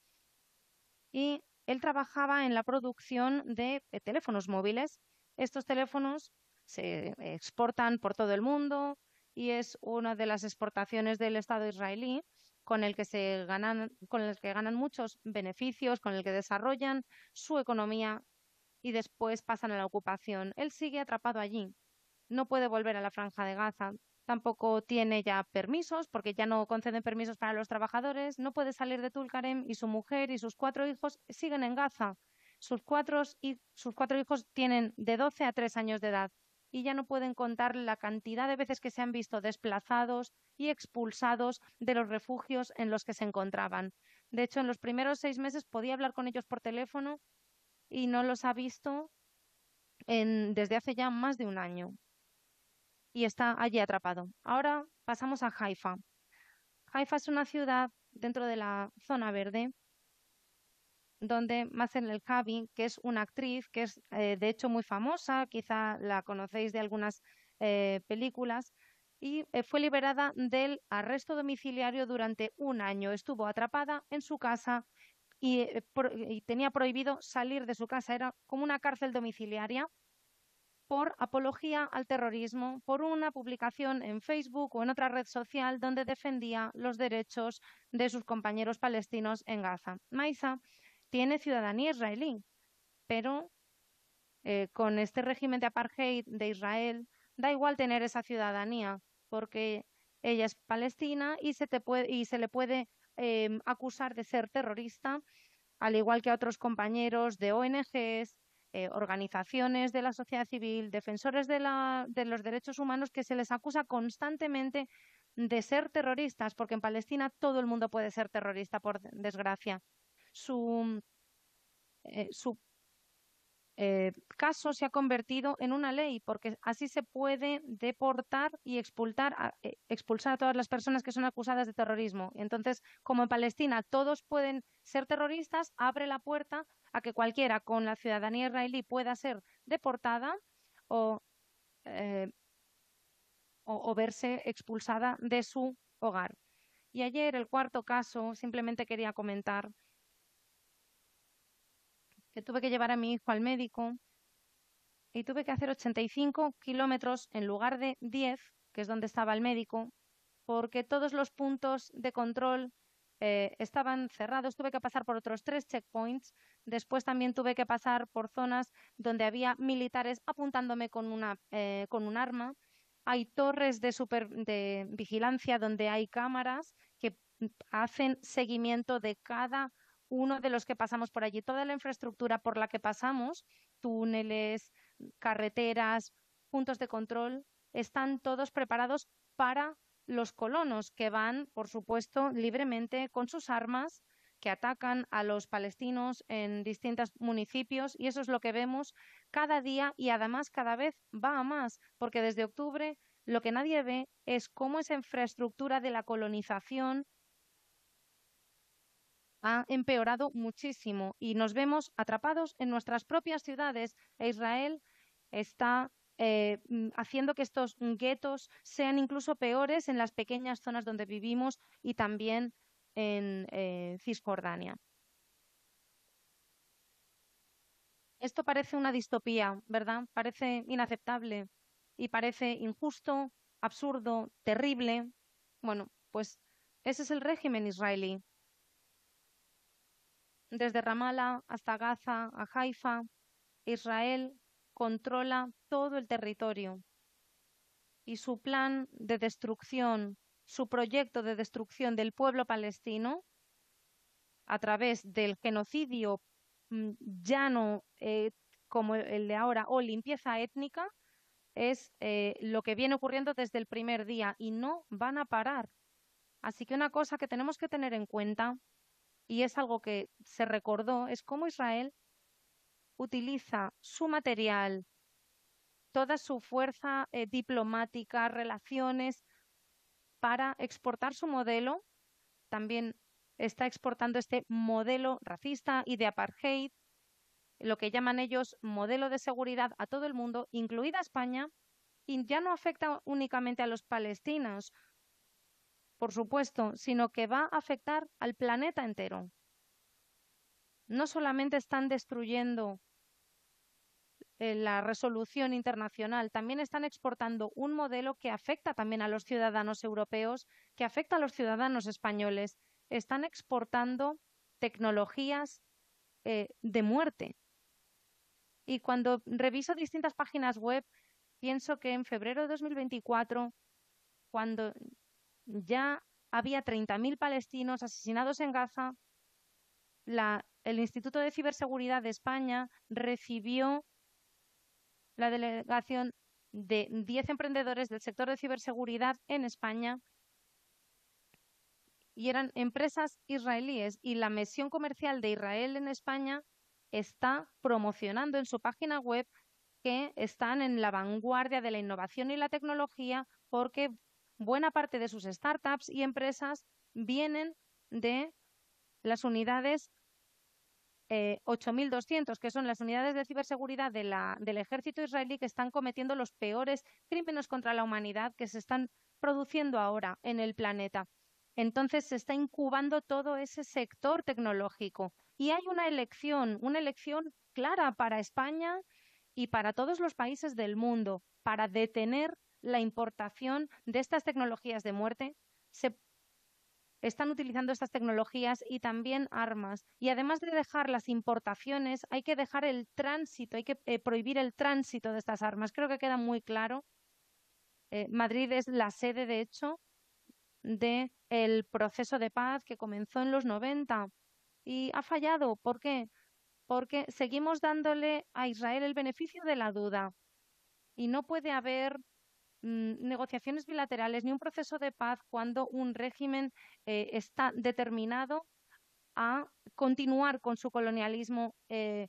Y él trabajaba en la producción de eh, teléfonos móviles. Estos teléfonos se exportan por todo el mundo y es una de las exportaciones del Estado israelí con el que se ganan, con el que ganan muchos beneficios, con el que desarrollan su economía y después pasan a la ocupación. Él sigue atrapado allí. No puede volver a la Franja de Gaza. Tampoco tiene ya permisos, porque ya no conceden permisos para los trabajadores. No puede salir de Tulkarem y su mujer y sus cuatro hijos siguen en Gaza. Sus cuatro, y sus cuatro hijos tienen de doce a tres años de edad y ya no pueden contar la cantidad de veces que se han visto desplazados y expulsados de los refugios en los que se encontraban. De hecho, en los primeros seis meses podía hablar con ellos por teléfono y no los ha visto en, desde hace ya más de un año. Y está allí atrapado. Ahora pasamos a Haifa. Haifa es una ciudad dentro de la zona verde donde Mazen El-Habi, que es una actriz que es eh, de hecho muy famosa, quizá la conocéis de algunas eh, películas, y eh, fue liberada del arresto domiciliario durante un año. Estuvo atrapada en su casa y, eh, por, y tenía prohibido salir de su casa. Era como una cárcel domiciliaria por apología al terrorismo, por una publicación en Facebook o en otra red social donde defendía los derechos de sus compañeros palestinos en Gaza. Maisa tiene ciudadanía israelí, pero eh, con este régimen de apartheid de Israel da igual tener esa ciudadanía porque ella es palestina y se, te puede, y se le puede eh, acusar de ser terrorista, al igual que a otros compañeros de O N Ges, eh, organizaciones de la sociedad civil, defensores de, la, de los derechos humanos, que se les acusa constantemente de ser terroristas, porque en Palestina todo el mundo puede ser terrorista, por desgracia. Su, eh, su eh, caso se ha convertido en una ley porque así se puede deportar y expulsar a, eh, expulsar a todas las personas que son acusadas de terrorismo. Entonces, como en Palestina todos pueden ser terroristas, abre la puerta a que cualquiera con la ciudadanía israelí pueda ser deportada o, eh, o, o verse expulsada de su hogar. Y ayer, el cuarto caso, simplemente quería comentar que tuve que llevar a mi hijo al médico y tuve que hacer ochenta y cinco kilómetros en lugar de diez, que es donde estaba el médico, porque todos los puntos de control eh, estaban cerrados. Tuve que pasar por otros tres checkpoints. Después también tuve que pasar por zonas donde había militares apuntándome con, una, eh, con un arma. Hay torres de, super, de vigilancia donde hay cámaras que hacen seguimiento de cada uno de los que pasamos por allí. Toda la infraestructura por la que pasamos, túneles, carreteras, puntos de control, están todos preparados para los colonos que van, por supuesto, libremente con sus armas, que atacan a los palestinos en distintos municipios, y eso es lo que vemos cada día y además cada vez va a más, porque desde octubre lo que nadie ve es cómo esa infraestructura de la colonización ha empeorado muchísimo y nos vemos atrapados en nuestras propias ciudades. E Israel está eh, haciendo que estos guetos sean incluso peores en las pequeñas zonas donde vivimos y también en eh, Cisjordania. Esto parece una distopía, ¿verdad? Parece inaceptable y parece injusto, absurdo, terrible. Bueno, pues ese es el régimen israelí. Desde Ramallah hasta Gaza, a Haifa, Israel controla todo el territorio y su plan de destrucción, su proyecto de destrucción del pueblo palestino a través del genocidio llano eh, como el de ahora o limpieza étnica es eh, lo que viene ocurriendo desde el primer día y no van a parar. Así que una cosa que tenemos que tener en cuenta, y es algo que se recordó, es cómo Israel utiliza su material, toda su fuerza eh, diplomática, relaciones, para exportar su modelo. También está exportando este modelo racista y de apartheid, lo que llaman ellos modelo de seguridad a todo el mundo, incluida España, y ya no afecta únicamente a los palestinos, por supuesto, sino que va a afectar al planeta entero. No solamente están destruyendo eh, la resolución internacional, también están exportando un modelo que afecta también a los ciudadanos europeos, que afecta a los ciudadanos españoles. Están exportando tecnologías eh, de muerte. Y cuando reviso distintas páginas web, pienso que en febrero de dos mil veinticuatro, cuando ya había treinta mil palestinos asesinados en Gaza, la, el Instituto de Ciberseguridad de España recibió la delegación de diez emprendedores del sector de ciberseguridad en España y eran empresas israelíes, y la misión comercial de Israel en España está promocionando en su página web que están en la vanguardia de la innovación y la tecnología, porque buena parte de sus startups y empresas vienen de las unidades eh, ocho mil doscientos, que son las unidades de ciberseguridad de la, del ejército israelí, que están cometiendo los peores crímenes contra la humanidad que se están produciendo ahora en el planeta. Entonces se está incubando todo ese sector tecnológico y hay una elección, una elección clara para España y para todos los países del mundo para detener la importación de estas tecnologías de muerte. Se están utilizando estas tecnologías y también armas. Y además de dejar las importaciones, hay que dejar el tránsito, hay que eh, prohibir el tránsito de estas armas. Creo que queda muy claro. Eh, Madrid es la sede, de hecho, del proceso de paz que comenzó en los noventa y ha fallado. ¿Por qué? Porque seguimos dándole a Israel el beneficio de la duda y no puede haber mmm, negociaciones bilaterales ni un proceso de paz cuando un régimen eh, está determinado a continuar con su colonialismo, eh,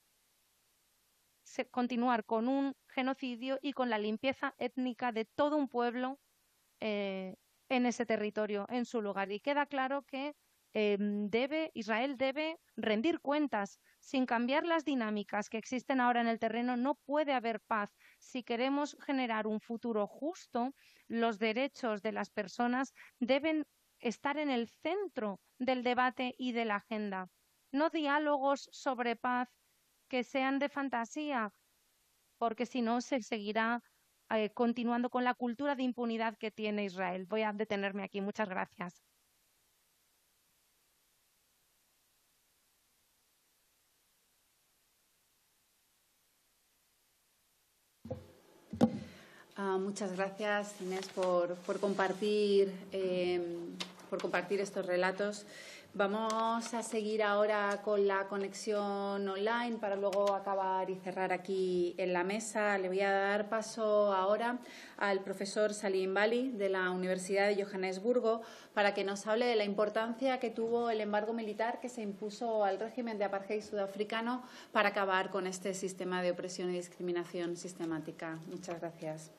se, continuar con un genocidio y con la limpieza étnica de todo un pueblo eh, en ese territorio, en su lugar. Y queda claro que eh, debe, Israel debe rendir cuentas. Sin cambiar las dinámicas que existen ahora en el terreno, no puede haber paz. Si queremos generar un futuro justo, los derechos de las personas deben estar en el centro del debate y de la agenda. No diálogos sobre paz que sean de fantasía, porque si no se seguirá eh, continuando con la cultura de impunidad que tiene Israel. Voy a detenerme aquí. Muchas gracias. Uh, muchas gracias, Inés, por, por, compartir, eh, por compartir estos relatos. Vamos a seguir ahora con la conexión online para luego acabar y cerrar aquí en la mesa. Le voy a dar paso ahora al profesor Salim Bali de la Universidad de Johannesburgo para que nos hable de la importancia que tuvo el embargo militar que se impuso al régimen de apartheid sudafricano para acabar con este sistema de opresión y discriminación sistemática. Muchas gracias.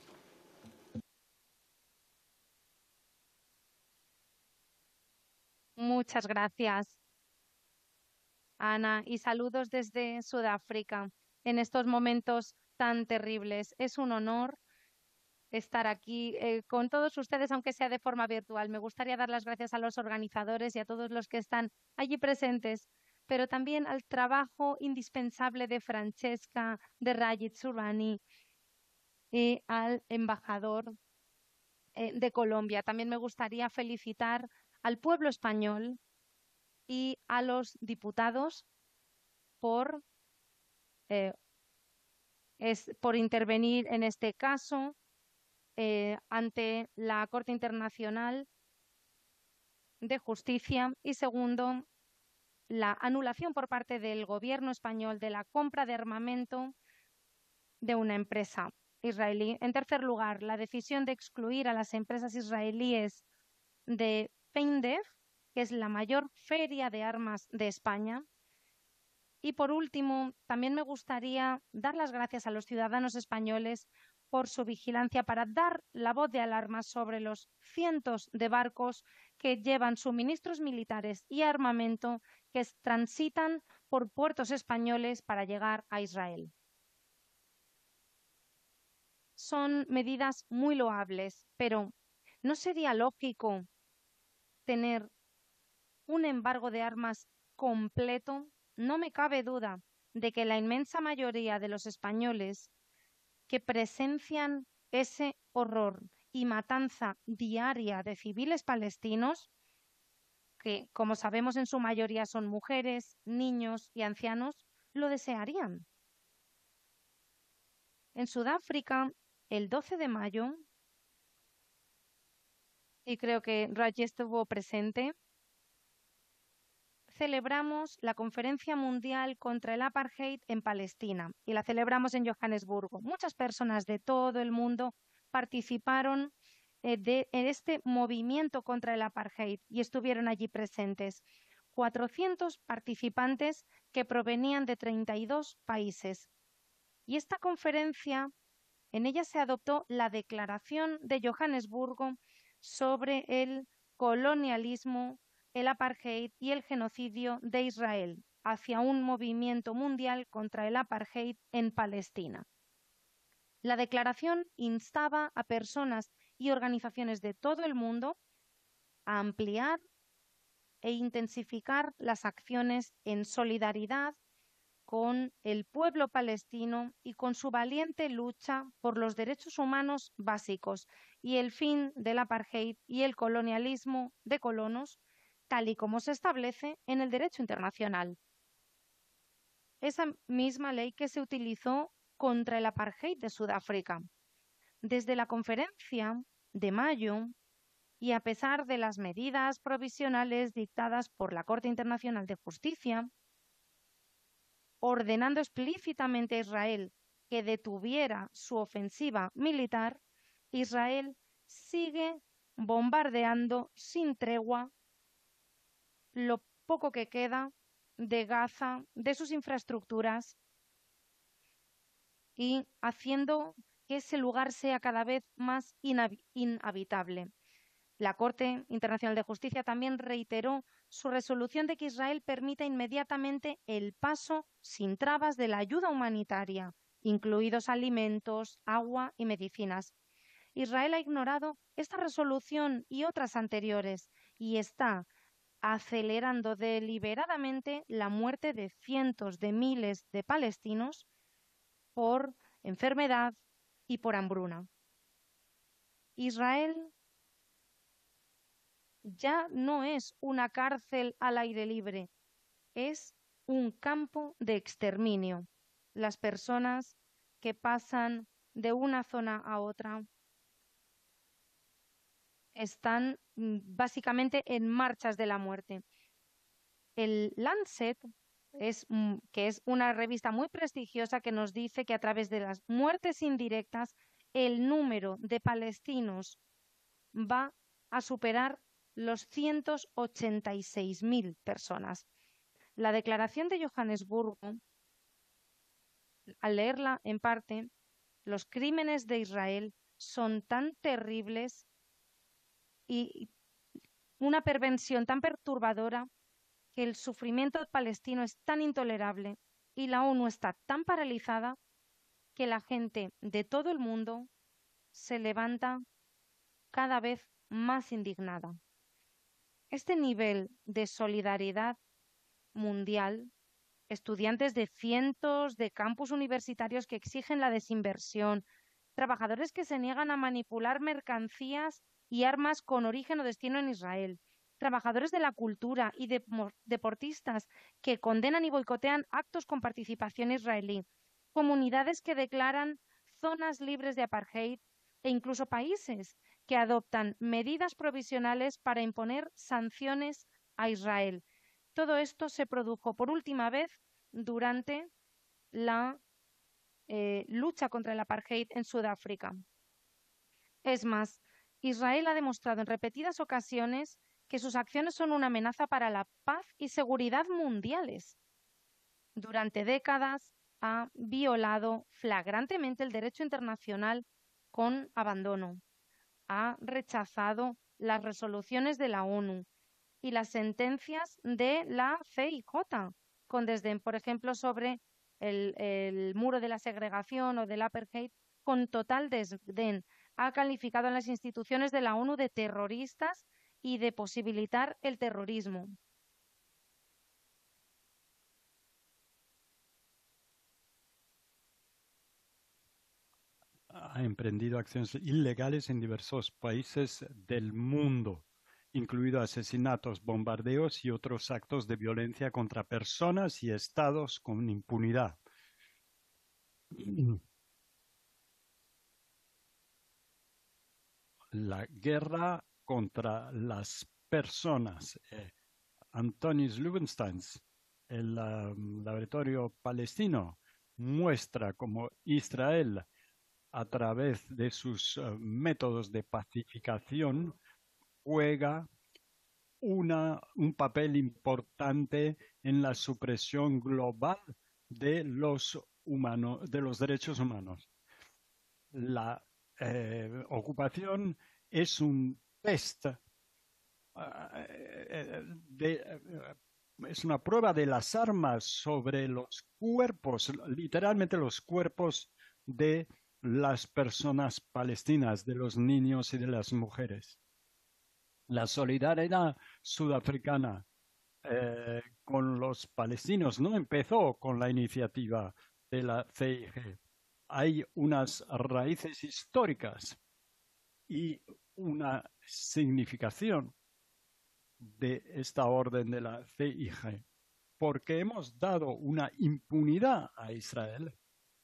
Muchas gracias, Ana, y saludos desde Sudáfrica en estos momentos tan terribles. Es un honor estar aquí eh, con todos ustedes, aunque sea de forma virtual. Me gustaría dar las gracias a los organizadores y a todos los que están allí presentes, pero también al trabajo indispensable de Francesca, de Rajit Surani y al embajador eh, de Colombia. También me gustaría felicitar al pueblo español y a los diputados por, eh, es, por intervenir en este caso eh, ante la Corte Internacional de Justicia y, segundo, la anulación por parte del gobierno español de la compra de armamento de una empresa israelí. En tercer lugar, la decisión de excluir a las empresas israelíes de FEINDEF, que es la mayor feria de armas de España. Y por último, también me gustaría dar las gracias a los ciudadanos españoles por su vigilancia para dar la voz de alarma sobre los cientos de barcos que llevan suministros militares y armamento que transitan por puertos españoles para llegar a Israel. Son medidas muy loables, pero ¿no sería lógico tener un embargo de armas completo? No me cabe duda de que la inmensa mayoría de los españoles que presencian ese horror y matanza diaria de civiles palestinos, que como sabemos en su mayoría son mujeres, niños y ancianos, lo desearían. En Sudáfrica, el doce de mayo, y creo que Raji estuvo presente, celebramos la Conferencia Mundial contra el Apartheid en Palestina y la celebramos en Johannesburgo. Muchas personas de todo el mundo participaron eh, de, en este movimiento contra el Apartheid y estuvieron allí presentes. cuatrocientos participantes que provenían de treinta y dos países. Y esta conferencia, en ella se adoptó la Declaración de Johannesburgo sobre el colonialismo, el apartheid y el genocidio de Israel hacia un movimiento mundial contra el apartheid en Palestina. La declaración instaba a personas y organizaciones de todo el mundo a ampliar e intensificar las acciones en solidaridad con el pueblo palestino y con su valiente lucha por los derechos humanos básicos y el fin del apartheid y el colonialismo de colonos, tal y como se establece en el derecho internacional. Esa misma ley que se utilizó contra el apartheid de Sudáfrica. Desde la conferencia de mayo, y a pesar de las medidas provisionales dictadas por la Corte Internacional de Justicia, ordenando explícitamente a Israel que detuviera su ofensiva militar, Israel sigue bombardeando sin tregua lo poco que queda de Gaza, de sus infraestructuras, y haciendo que ese lugar sea cada vez más inhab- inhabitable. La Corte Internacional de Justicia también reiteró su resolución de que Israel permita inmediatamente el paso sin trabas de la ayuda humanitaria, incluidos alimentos, agua y medicinas. Israel ha ignorado esta resolución y otras anteriores y está acelerando deliberadamente la muerte de cientos de miles de palestinos por enfermedad y por hambruna. Israel ya no es una cárcel al aire libre, es un campo de exterminio. Las personas que pasan de una zona a otra están básicamente en marchas de la muerte. El Lancet, es, que es una revista muy prestigiosa que nos dice que a través de las muertes indirectas el número de palestinos va a superar los ciento ochenta y seis mil personas. La declaración de Johannesburgo, al leerla en parte, los crímenes de Israel son tan terribles y una perversión tan perturbadora que el sufrimiento palestino es tan intolerable y la ONU está tan paralizada que la gente de todo el mundo se levanta cada vez más indignada. Este nivel de solidaridad mundial, estudiantes de cientos de campus universitarios que exigen la desinversión, trabajadores que se niegan a manipular mercancías y armas con origen o destino en Israel, trabajadores de la cultura y de, deportistas que condenan y boicotean actos con participación israelí, comunidades que declaran zonas libres de apartheid e incluso países que adoptan medidas provisionales para imponer sanciones a Israel. Todo esto se produjo por última vez durante la eh, lucha contra el apartheid en Sudáfrica. Es más, Israel ha demostrado en repetidas ocasiones que sus acciones son una amenaza para la paz y seguridad mundiales. Durante décadas ha violado flagrantemente el derecho internacional con abandono. Ha rechazado las resoluciones de la ONU y las sentencias de la C I J, con desdén, por ejemplo, sobre el, el muro de la segregación o del apartheid, con total desdén. Ha calificado a las instituciones de la ONU de terroristas y de posibilitar el terrorismo. Ha emprendido acciones ilegales en diversos países del mundo, incluidos asesinatos, bombardeos y otros actos de violencia contra personas y estados con impunidad. La guerra contra las personas. Eh, Antonis Lubbenstein, el um, laboratorio palestino, muestra cómo Israel, a través de sus uh, métodos de pacificación, juega una, un papel importante en la supresión global de los, humanos, de los derechos humanos. La eh, ocupación es un test, uh, de, uh, es una prueba de las armas sobre los cuerpos, literalmente los cuerpos de las personas palestinas, de los niños y de las mujeres. La solidaridad sudafricana eh, con los palestinos no empezó con la iniciativa de la C I G. Hay unas raíces históricas y una significación de esta orden de la C I G, porque hemos dado una impunidad a Israel.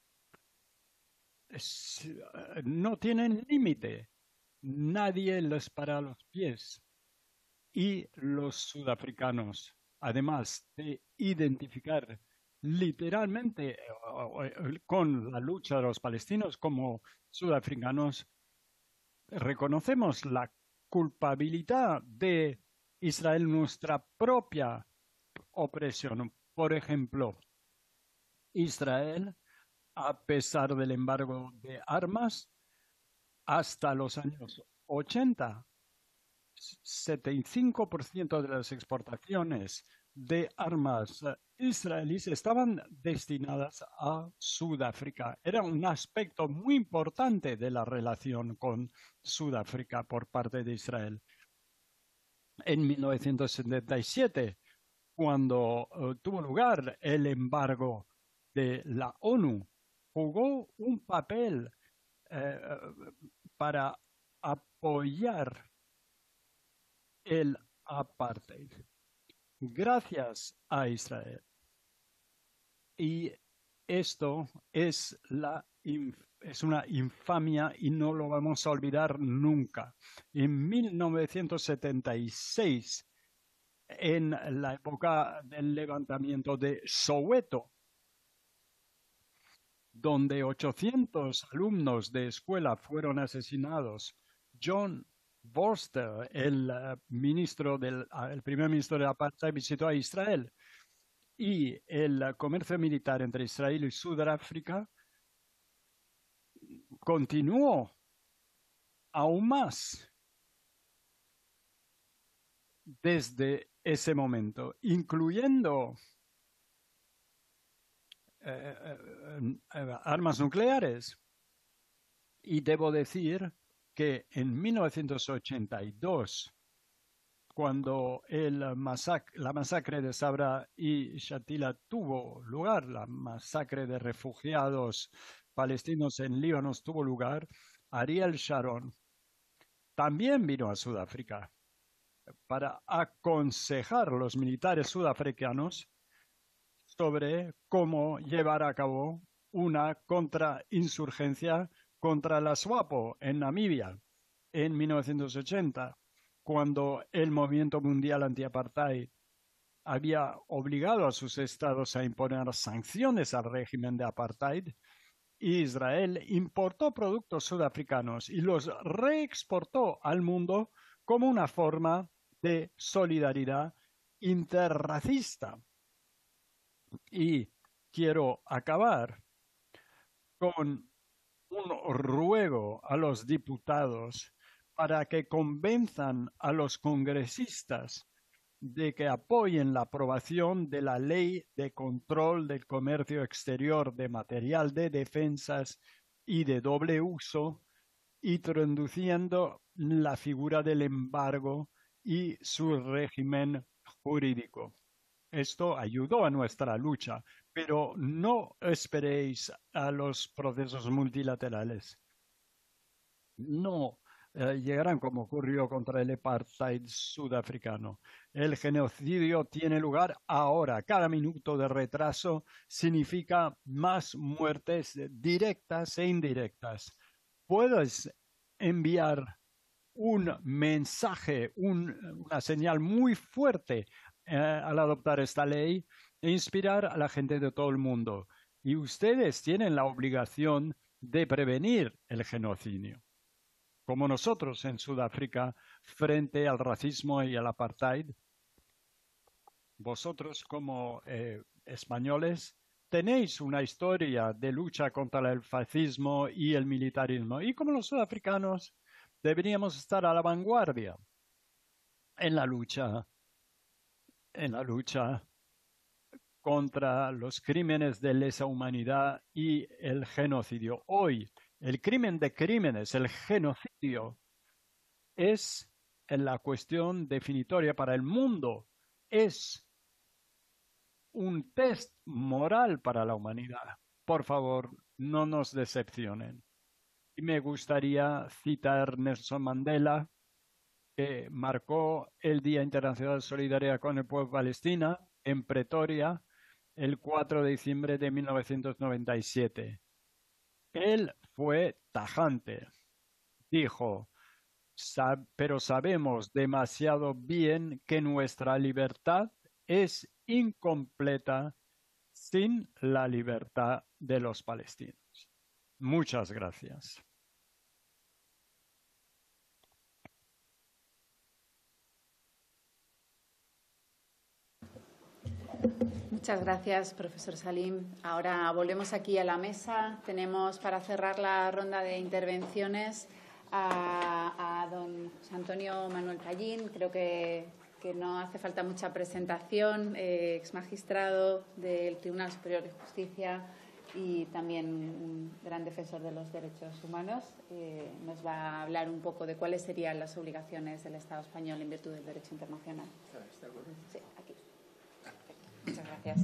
Es, no tienen límite. Nadie les para los pies. Y los sudafricanos, además de identificar literalmente con la lucha de los palestinos como sudafricanos, reconocemos la culpabilidad de Israel en nuestra propia opresión. Por ejemplo, Israel, a pesar del embargo de armas, hasta los años ochenta, setenta y cinco por ciento de las exportaciones de armas israelíes estaban destinadas a Sudáfrica. Era un aspecto muy importante de la relación con Sudáfrica por parte de Israel. En mil novecientos setenta y siete, cuando uh, tuvo lugar el embargo de la ONU, jugó un papel eh, para apoyar el apartheid. Gracias a Israel. Y esto es, la, es una infamia y no lo vamos a olvidar nunca. En mil novecientos setenta y seis, en la época del levantamiento de Soweto, donde ochocientos alumnos de escuela fueron asesinados, John Vorster, el, uh, ministro del, uh, el primer ministro del apartheid, visitó a Israel, y el uh, comercio militar entre Israel y Sudáfrica continuó aún más desde ese momento, incluyendo eh, eh, eh, armas nucleares. Y debo decir que en mil novecientos ochenta y dos, cuando el masac la masacre de Sabra y Shatila tuvo lugar, la masacre de refugiados palestinos en Líbano tuvo lugar, Ariel Sharon también vino a Sudáfrica para aconsejar a los militares sudafricanos sobre cómo llevar a cabo una contrainsurgencia contra la SWAPO en Namibia en mil novecientos ochenta, cuando el movimiento mundial anti-apartheid había obligado a sus estados a imponer sanciones al régimen de apartheid. Israel importó productos sudafricanos y los reexportó al mundo como una forma de solidaridad interracista. Y quiero acabar con un ruego a los diputados para que convenzan a los congresistas de que apoyen la aprobación de la Ley de Control del Comercio Exterior de Material de Defensas y de Doble Uso, introduciendo la figura del embargo y su régimen jurídico. Esto ayudó a nuestra lucha, pero no esperéis a los procesos multilaterales. No eh, llegarán como ocurrió contra el apartheid sudafricano. El genocidio tiene lugar ahora. Cada minuto de retraso significa más muertes directas e indirectas. Puedes enviar un mensaje, un, una señal muy fuerte eh, al adoptar esta ley e inspirar a la gente de todo el mundo. Y ustedes tienen la obligación de prevenir el genocidio, como nosotros en Sudáfrica, frente al racismo y al apartheid. Vosotros como eh, españoles tenéis una historia de lucha contra el fascismo y el militarismo, y como los sudafricanos deberíamos estar a la vanguardia en la lucha, en la lucha contra los crímenes de lesa humanidad y el genocidio. Hoy, el crimen de crímenes, el genocidio, es la cuestión definitoria para el mundo. Es un test moral para la humanidad. Por favor, no nos decepcionen. Y me gustaría citar Nelson Mandela, que marcó el Día Internacional de Solidaridad con el Pueblo palestino en Pretoria el cuatro de diciembre de mil novecientos noventa y siete. Él fue tajante. Dijo, Sab- pero sabemos demasiado bien que nuestra libertad es incompleta sin la libertad de los palestinos. Muchas gracias. Muchas gracias, profesor Salim. Ahora volvemos aquí a la mesa. Tenemos para cerrar la ronda de intervenciones a, a don José Antonio Manuel Pallín. Creo que, que no hace falta mucha presentación, eh, ex magistrado del Tribunal Superior de Justicia y también un gran defensor de los derechos humanos. Eh, nos va a hablar un poco de cuáles serían las obligaciones del Estado español en virtud del derecho internacional. Sí, aquí. Muchas gracias.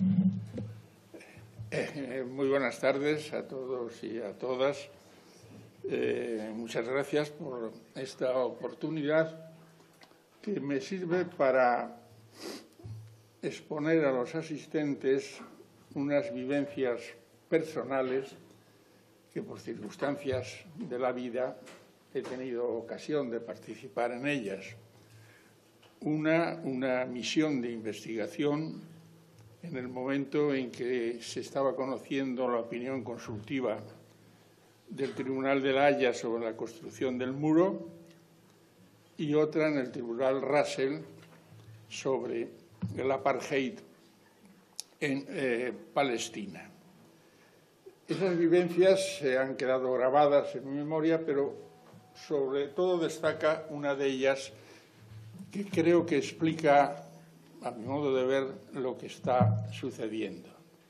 Eh, muy buenas tardes a todos y a todas. Eh, muchas gracias por esta oportunidad que me sirve para exponer a los asistentes unas vivencias personales que por circunstancias de la vida he tenido ocasión de participar en ellas. Una, una misión de investigación en el momento en que se estaba conociendo la opinión consultiva del Tribunal de la Haya sobre la construcción del muro y otra en el Tribunal Russell sobre el apartheid en eh, Palestina. Esas vivencias se han quedado grabadas en mi memoria, pero sobre todo destaca una de ellas que creo que explica, a mi modo de ver, lo que está sucediendo.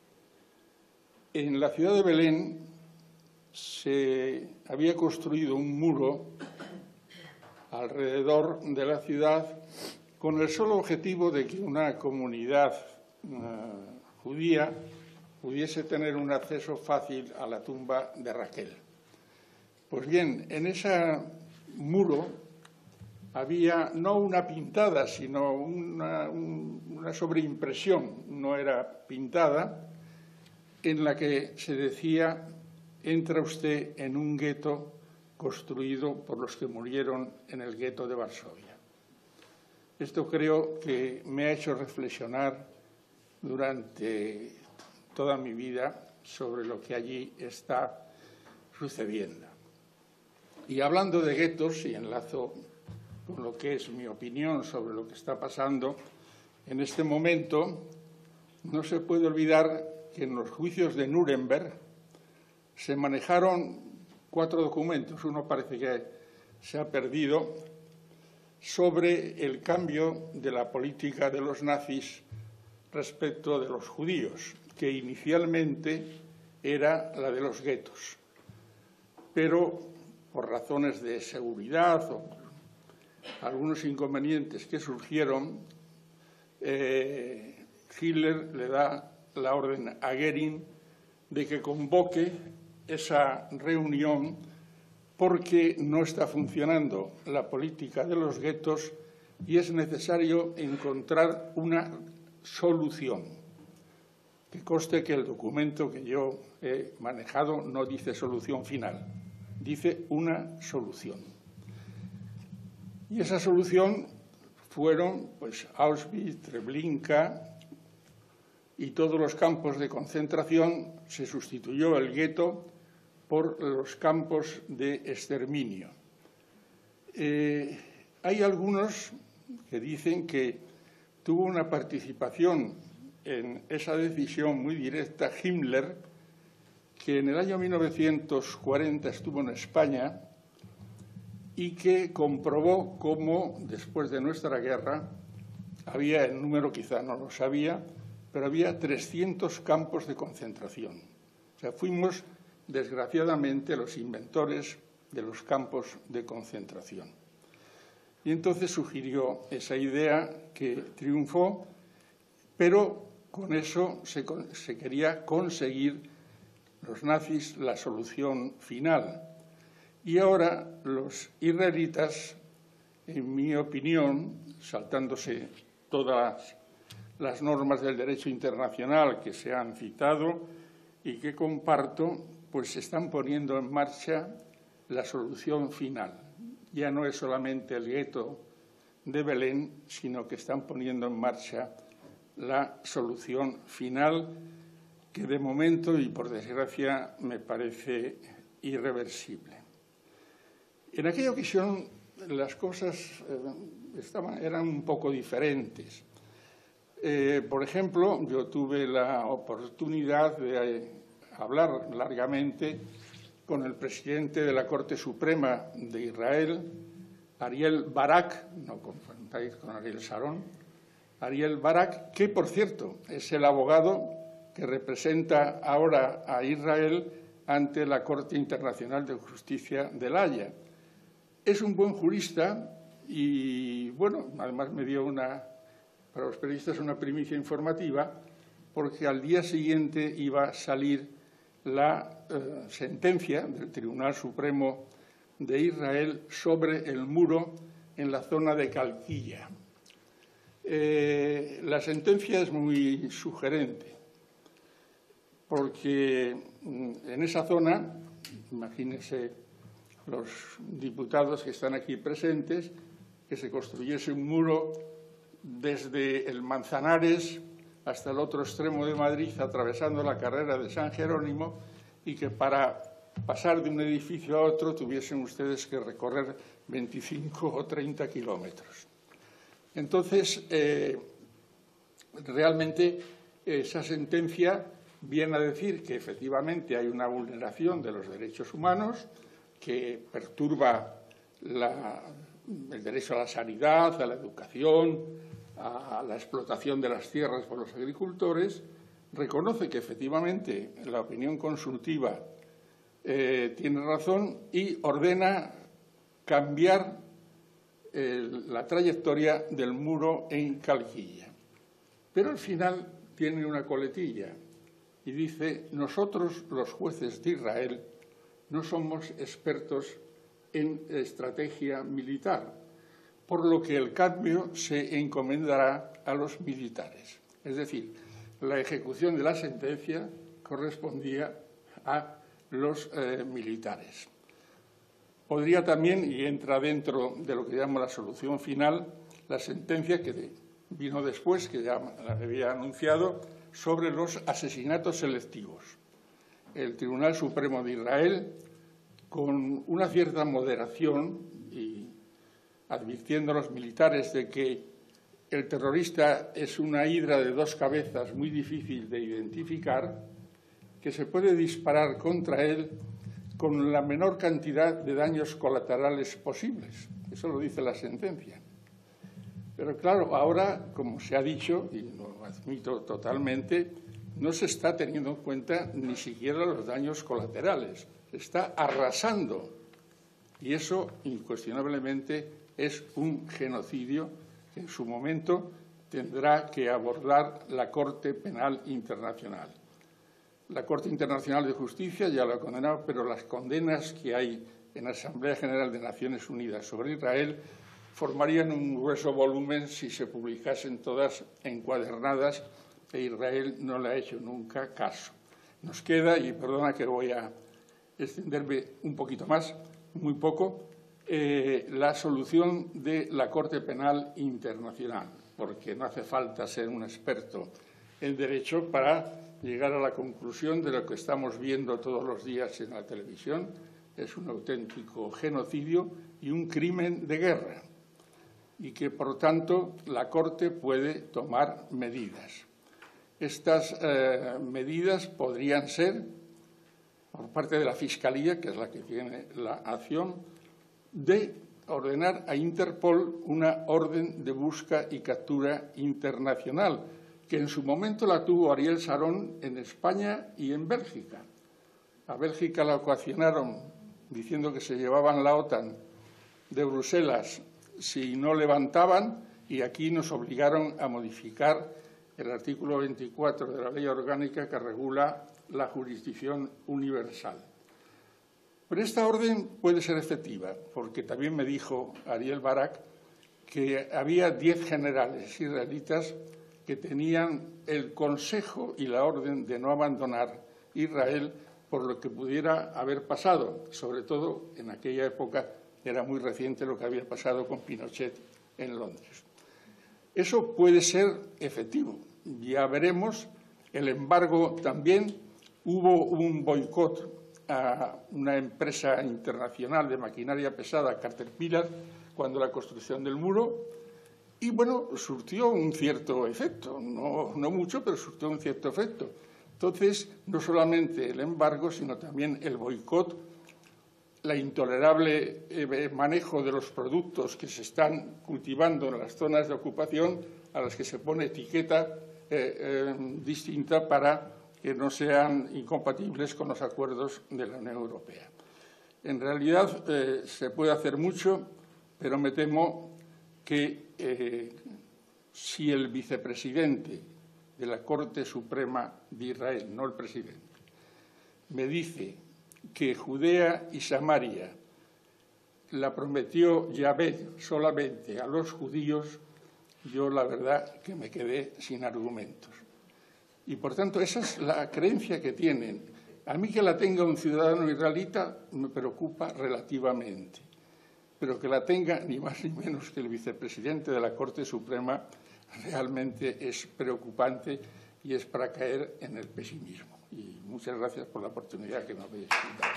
En la ciudad de Belén se había construido un muro alrededor de la ciudad con el solo objetivo de que una comunidad uh, judía pudiese tener un acceso fácil a la tumba de Raquel. Pues bien, en ese muro había no una pintada, sino una, una sobreimpresión, no era pintada, en la que se decía: entra usted en un gueto construido por los que murieron en el gueto de Varsovia. Esto creo que me ha hecho reflexionar durante toda mi vida sobre lo que allí está sucediendo. Y hablando de guetos, y enlazo con lo que es mi opinión sobre lo que está pasando en este momento, no se puede olvidar que en los juicios de Nuremberg se manejaron cuatro documentos, uno parece que se ha perdido, sobre el cambio de la política de los nazis respecto de los judíos, que inicialmente era la de los guetos, pero por razones de seguridad o algunos inconvenientes que surgieron, eh, Hitler le da la orden a Goering de que convoque esa reunión porque no está funcionando la política de los guetos y es necesario encontrar una solución. Que conste que el documento que yo he manejado no dice solución final, dice una solución. Y esa solución fueron pues, Auschwitz, Treblinka y todos los campos de concentración. Se sustituyó el gueto por los campos de exterminio. Eh, hay algunos que dicen que tuvo una participación en esa decisión muy directa Himmler, que en el año mil novecientos cuarenta estuvo en España y que comprobó cómo, después de nuestra guerra, había, el número quizá no lo sabía, pero había trescientos campos de concentración. O sea, fuimos, desgraciadamente, los inventores de los campos de concentración. Y entonces sugirió esa idea que triunfó, pero con eso se, se quería conseguir los nazis la solución final. Y ahora los israelitas, en mi opinión, saltándose todas las normas del derecho internacional que se han citado y que comparto, pues están poniendo en marcha la solución final. Ya no es solamente el gueto de Belén, sino que están poniendo en marcha la solución final, que de momento, y por desgracia, me parece irreversible. En aquella ocasión las cosas eh, estaban, eran un poco diferentes. Eh, por ejemplo, yo tuve la oportunidad de hablar largamente con el presidente de la Corte Suprema de Israel, Ariel Barak, no confundáis con Ariel Sharon, Ariel Barak, que por cierto es el abogado que representa ahora a Israel ante la Corte Internacional de Justicia de La Haya. Es un buen jurista y, bueno, además me dio una, para los periodistas una primicia informativa, porque al día siguiente iba a salir la eh, sentencia del Tribunal Supremo de Israel sobre el muro en la zona de Calquilla. Eh, la sentencia es muy sugerente, porque en esa zona, imagínense los diputados que están aquí presentes, que se construyese un muro desde el Manzanares hasta el otro extremo de Madrid, atravesando la carrera de San Jerónimo, y que para pasar de un edificio a otro tuviesen ustedes que recorrer veinticinco o treinta kilómetros. Entonces, eh, realmente esa sentencia viene a decir que efectivamente hay una vulneración de los derechos humanos que perturba la, el derecho a la sanidad, a la educación, a la explotación de las tierras por los agricultores, reconoce que efectivamente la opinión consultiva eh, tiene razón y ordena cambiar eh, la trayectoria del muro en Calquilla. Pero al final tiene una coletilla y dice: nosotros, los jueces de Israel, no somos expertos en estrategia militar, por lo que el cambio se encomendará a los militares. Es decir, la ejecución de la sentencia correspondía a los eh, militares. Podría también, y entra dentro de lo que llamo la solución final, la sentencia que vino después, que ya la había anunciado, sobre los asesinatos selectivos. El Tribunal Supremo de Israel, con una cierta moderación y advirtiendo a los militares de que el terrorista es una hidra de dos cabezas muy difícil de identificar, que se puede disparar contra él con la menor cantidad de daños colaterales posibles. Eso lo dice la sentencia. Pero claro, ahora, como se ha dicho, y lo admito totalmente, no se está teniendo en cuenta ni siquiera los daños colaterales. Está arrasando. Y eso, incuestionablemente, es un genocidio que en su momento tendrá que abordar la Corte Penal Internacional. La Corte Internacional de Justicia ya lo ha condenado, pero las condenas que hay en la Asamblea General de Naciones Unidas sobre Israel formarían un grueso volumen si se publicasen todas encuadernadas, e Israel no le ha hecho nunca caso. Nos queda, y perdona que voy a extenderme un poquito más, muy poco, eh, la solución de la Corte Penal Internacional, porque no hace falta ser un experto en derecho para llegar a la conclusión de lo que estamos viendo todos los días en la televisión. Es un auténtico genocidio y un crimen de guerra, y que, por tanto, la Corte puede tomar medidas. Estas eh, medidas podrían ser, por parte de la Fiscalía, que es la que tiene la acción, de ordenar a Interpol una orden de busca y captura internacional, que en su momento la tuvo Ariel Sharon en España y en Bélgica. A Bélgica la coaccionaron diciendo que se llevaban la OTAN de Bruselas si no levantaban, y aquí nos obligaron a modificar el artículo veinticuatro de la Ley Orgánica que regula la jurisdicción universal. Pero esta orden puede ser efectiva, porque también me dijo Ariel Barak que había diez generales israelitas que tenían el consejo y la orden de no abandonar Israel por lo que pudiera haber pasado. Sobre todo en aquella época era muy reciente lo que había pasado con Pinochet en Londres. Eso puede ser efectivo. Ya veremos. El embargo también. Hubo un boicot a una empresa internacional de maquinaria pesada, Caterpillar, cuando la construcción del muro. Y, bueno, surtió un cierto efecto. No, no mucho, pero surtió un cierto efecto. Entonces, no solamente el embargo, sino también el boicot la intolerable eh, manejo de los productos que se están cultivando en las zonas de ocupación a las que se pone etiqueta eh, eh, distinta para que no sean incompatibles con los acuerdos de la Unión Europea. En realidad eh, se puede hacer mucho, pero me temo que eh, si el vicepresidente de la Corte Suprema de Israel, no el presidente, me dice que Judea y Samaria la prometió Yahvé solamente a los judíos, yo la verdad que me quedé sin argumentos. Y por tanto esa es la creencia que tienen. A mí que la tenga un ciudadano israelita me preocupa relativamente, pero que la tenga ni más ni menos que el vicepresidente de la Corte Suprema realmente es preocupante y es para caer en el pesimismo. Y muchas gracias por la oportunidad que me habéis dado.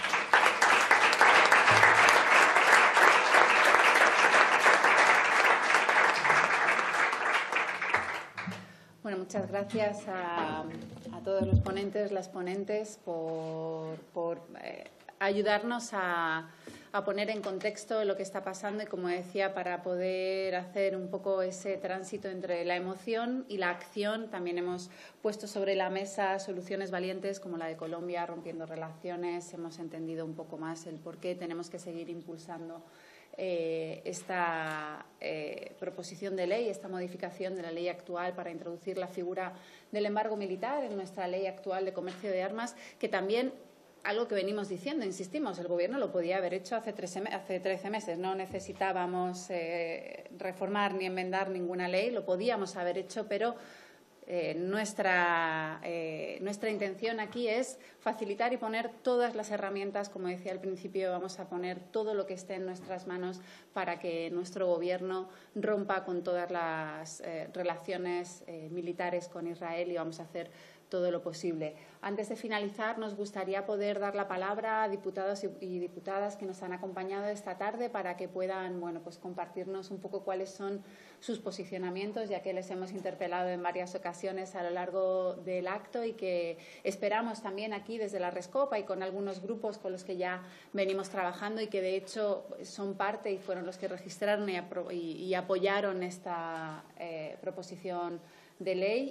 Bueno, muchas gracias a, a todos los ponentes, las ponentes, por, por eh, ayudarnos a, a poner en contexto lo que está pasando y, como decía, para poder hacer un poco ese tránsito entre la emoción y la acción. También hemos puesto sobre la mesa soluciones valientes como la de Colombia, rompiendo relaciones. Hemos entendido un poco más el por qué tenemos que seguir impulsando Eh, esta eh, proposición de ley, esta modificación de la ley actual para introducir la figura del embargo militar en nuestra ley actual de comercio de armas, que también, algo que venimos diciendo, insistimos, el Gobierno lo podía haber hecho hace trece, hace trece meses, no necesitábamos eh, reformar ni enmendar ninguna ley, lo podíamos haber hecho, pero Eh, nuestra, eh, nuestra intención aquí es facilitar y poner todas las herramientas, como decía al principio, vamos a poner todo lo que esté en nuestras manos para que nuestro Gobierno rompa con todas las eh, relaciones eh, militares con Israel, y vamos a hacer todo lo posible. Antes de finalizar, nos gustaría poder dar la palabra a diputados y, y diputadas que nos han acompañado esta tarde para que puedan, bueno, pues compartirnos un poco cuáles son sus posicionamientos, ya que les hemos interpelado en varias ocasiones a lo largo del acto, y que esperamos también aquí desde la Rescopa y con algunos grupos con los que ya venimos trabajando y que de hecho son parte y fueron los que registraron y, y, y apoyaron esta eh, proposición de ley,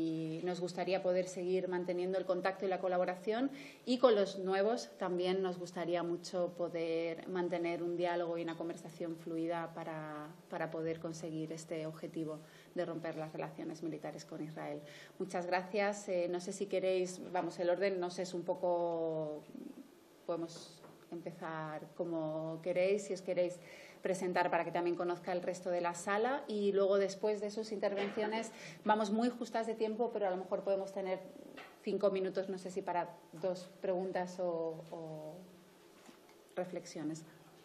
y nos gustaría poder seguir manteniendo el contacto y la colaboración, y con los nuevos también nos gustaría mucho poder mantener un diálogo y una conversación fluida para, para poder conseguir este objetivo de romper las relaciones militares con Israel. Muchas gracias. Eh, no sé si queréis, vamos, el orden no sé, es un poco, podemos empezar como queréis, si os queréis presentar para que también conozca el resto de la sala, y luego después de sus intervenciones vamos muy justas de tiempo, pero a lo mejor podemos tener cinco minutos, no sé si para dos preguntas o, o reflexiones.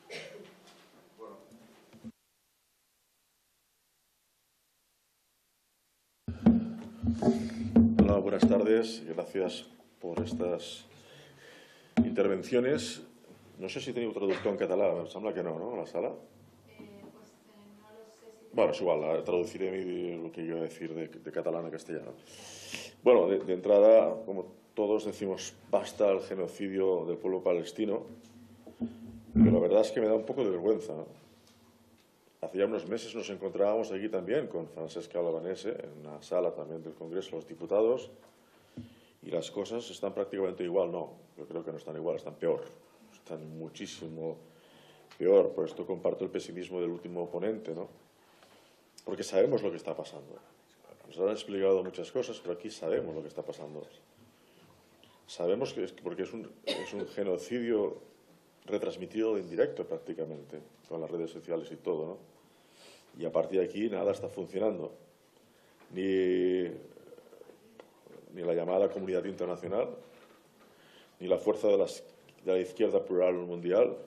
Hola, buenas tardes. Gracias por estas intervenciones. No sé si teniu traductor en català, em sembla que no, no, a la sala. Eh, pues, eh, no lo sé si... Bueno, es igual, traduciré lo que yo voy a decir de, de catalán a castellano. Bueno, de, de entrada, como todos decimos, basta el genocidio del pueblo palestino, pero la verdad es que me da un poco de vergüenza, ¿no? Hace ya unos meses nos encontrábamos aquí también con Francesca Albanese, en una sala también del Congreso de los Diputados, y las cosas están prácticamente igual. No, yo creo que no están igual, están peor. Están muchísimo peor. Por esto comparto el pesimismo del último ponente, ¿no? Porque sabemos lo que está pasando. Nos han explicado muchas cosas, pero aquí sabemos lo que está pasando. Sabemos que es porque es un, es un genocidio retransmitido en directo prácticamente, con las redes sociales y todo, ¿no? Y a partir de aquí nada está funcionando. Ni, ni la llamada comunidad internacional, ni la fuerza de las de la izquierda plural mundial.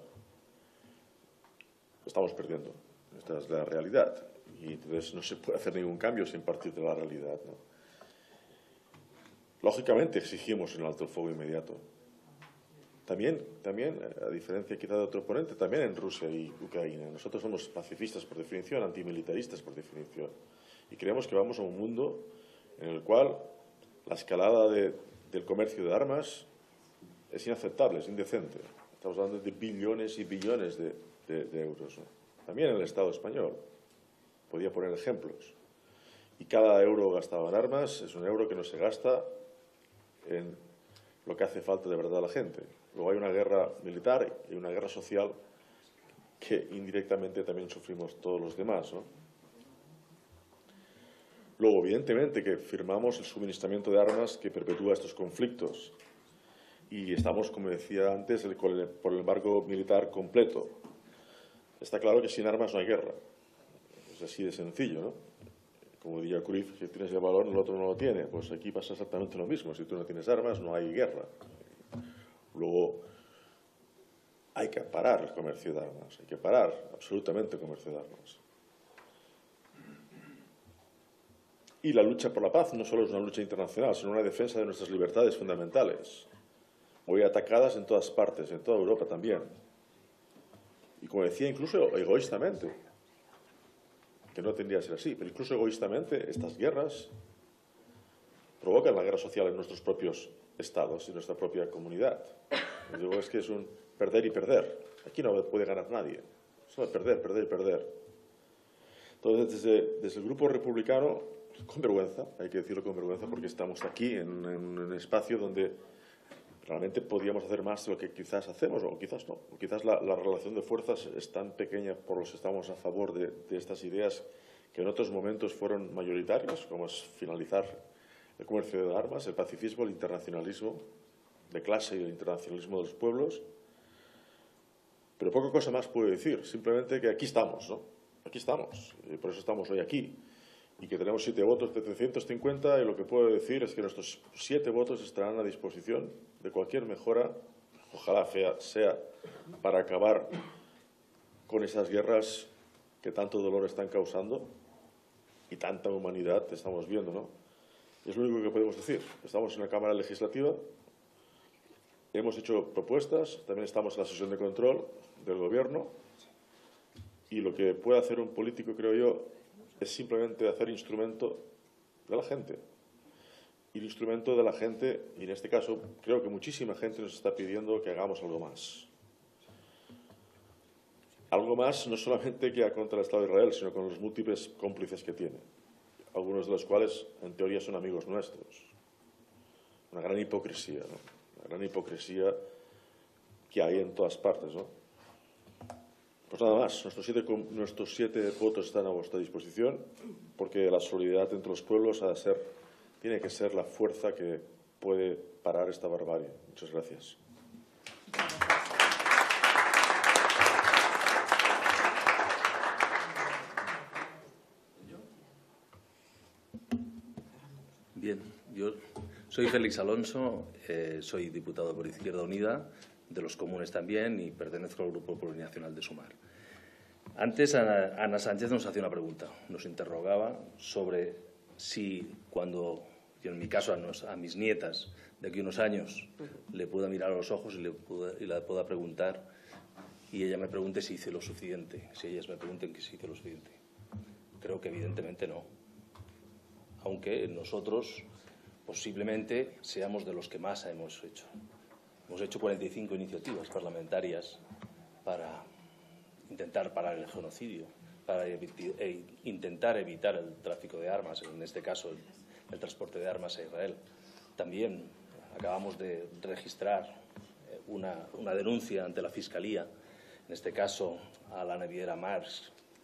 Estamos perdiendo. Esta es la realidad. Y entonces no se puede hacer ningún cambio sin partir de la realidad, ¿no? Lógicamente exigimos un alto el fuego inmediato. También, también, a diferencia quizá de otro ponente, también en Rusia y Ucrania. Nosotros somos pacifistas por definición, antimilitaristas por definición. Y creemos que vamos a un mundo en el cual la escalada de, del comercio de armas es inaceptable, es indecente. Estamos hablando de billones y billones de, de, de euros, ¿no? También en el Estado español. Podía poner ejemplos. Y cada euro gastado en armas es un euro que no se gasta en lo que hace falta de verdad a la gente. Luego hay una guerra militar y una guerra social que indirectamente también sufrimos todos los demás, ¿no? Luego, evidentemente, que firmamos el suministramiento de armas que perpetúa estos conflictos. Y estamos, como decía antes, el, por el embargo militar completo. Está claro que sin armas no hay guerra. Es así de sencillo, ¿no? Como diría Cruyff, si tienes el balón, el otro no lo tiene. Pues aquí pasa exactamente lo mismo. Si tú no tienes armas, no hay guerra. Luego, hay que parar el comercio de armas. Hay que parar absolutamente el comercio de armas. Y la lucha por la paz no solo es una lucha internacional, sino una defensa de nuestras libertades fundamentales. Hoy atacadas en todas partes, en toda Europa también. Y como decía, incluso egoístamente, que no tendría que ser así, pero incluso egoístamente estas guerras provocan la guerra social en nuestros propios estados y nuestra propia comunidad. Yo digo, es que es un perder y perder. Aquí no puede ganar nadie. Solo es perder, perder y perder. Entonces, desde, desde el grupo republicano, con vergüenza, hay que decirlo con vergüenza, porque estamos aquí en, en un espacio donde realmente podríamos hacer más de lo que quizás hacemos, o quizás no. O quizás la, la relación de fuerzas es tan pequeña por los que estamos a favor de, de estas ideas que en otros momentos fueron mayoritarias, como es finalizar el comercio de armas, el pacifismo, el internacionalismo de clase y el internacionalismo de los pueblos. Pero poca cosa más puedo decir, simplemente que aquí estamos, ¿no? Aquí estamos, y por eso estamos hoy aquí. Y que tenemos siete votos de trescientos cincuenta, y lo que puedo decir es que nuestros siete votos estarán a disposición de cualquier mejora, ojalá sea para acabar con esas guerras que tanto dolor están causando y tanta humanidad estamos viendo, ¿no? Es lo único que podemos decir. Estamos en la Cámara Legislativa, hemos hecho propuestas, también estamos en la sesión de control del Gobierno, y lo que puede hacer un político, creo yo, es simplemente hacer instrumento de la gente. Y el instrumento de la gente, y en este caso creo que muchísima gente nos está pidiendo que hagamos algo más. Algo más no solamente que contra el Estado de Israel, sino con los múltiples cómplices que tiene, algunos de los cuales en teoría son amigos nuestros. Una gran hipocresía, ¿no? Una gran hipocresía que hay en todas partes, ¿no? Pues nada más, nuestros siete, nuestros siete votos están a vuestra disposición, porque la solidaridad entre los pueblos ha de ser, tiene que ser la fuerza que puede parar esta barbarie. Muchas gracias. Bien, yo soy Félix Alonso, eh, soy diputado por Izquierda Unida, de los comunes también, y pertenezco al Grupo Plurinacional de Sumar. Antes Ana, Ana Sánchez nos hacía una pregunta, nos interrogaba sobre si cuando, y en mi caso a, nos, a mis nietas de aquí unos años, le pueda mirar a los ojos y le pueda, y la pueda preguntar, y ella me pregunte si hice lo suficiente, si ellas me pregunten que si hice lo suficiente. Creo que evidentemente no. Aunque nosotros posiblemente seamos de los que más hemos hecho. Hemos hecho cuarenta y cinco iniciativas parlamentarias para intentar parar el genocidio, para evitar, e intentar evitar el tráfico de armas, en este caso el, el transporte de armas a Israel. También acabamos de registrar una, una denuncia ante la Fiscalía, en este caso a la naviera Maersk,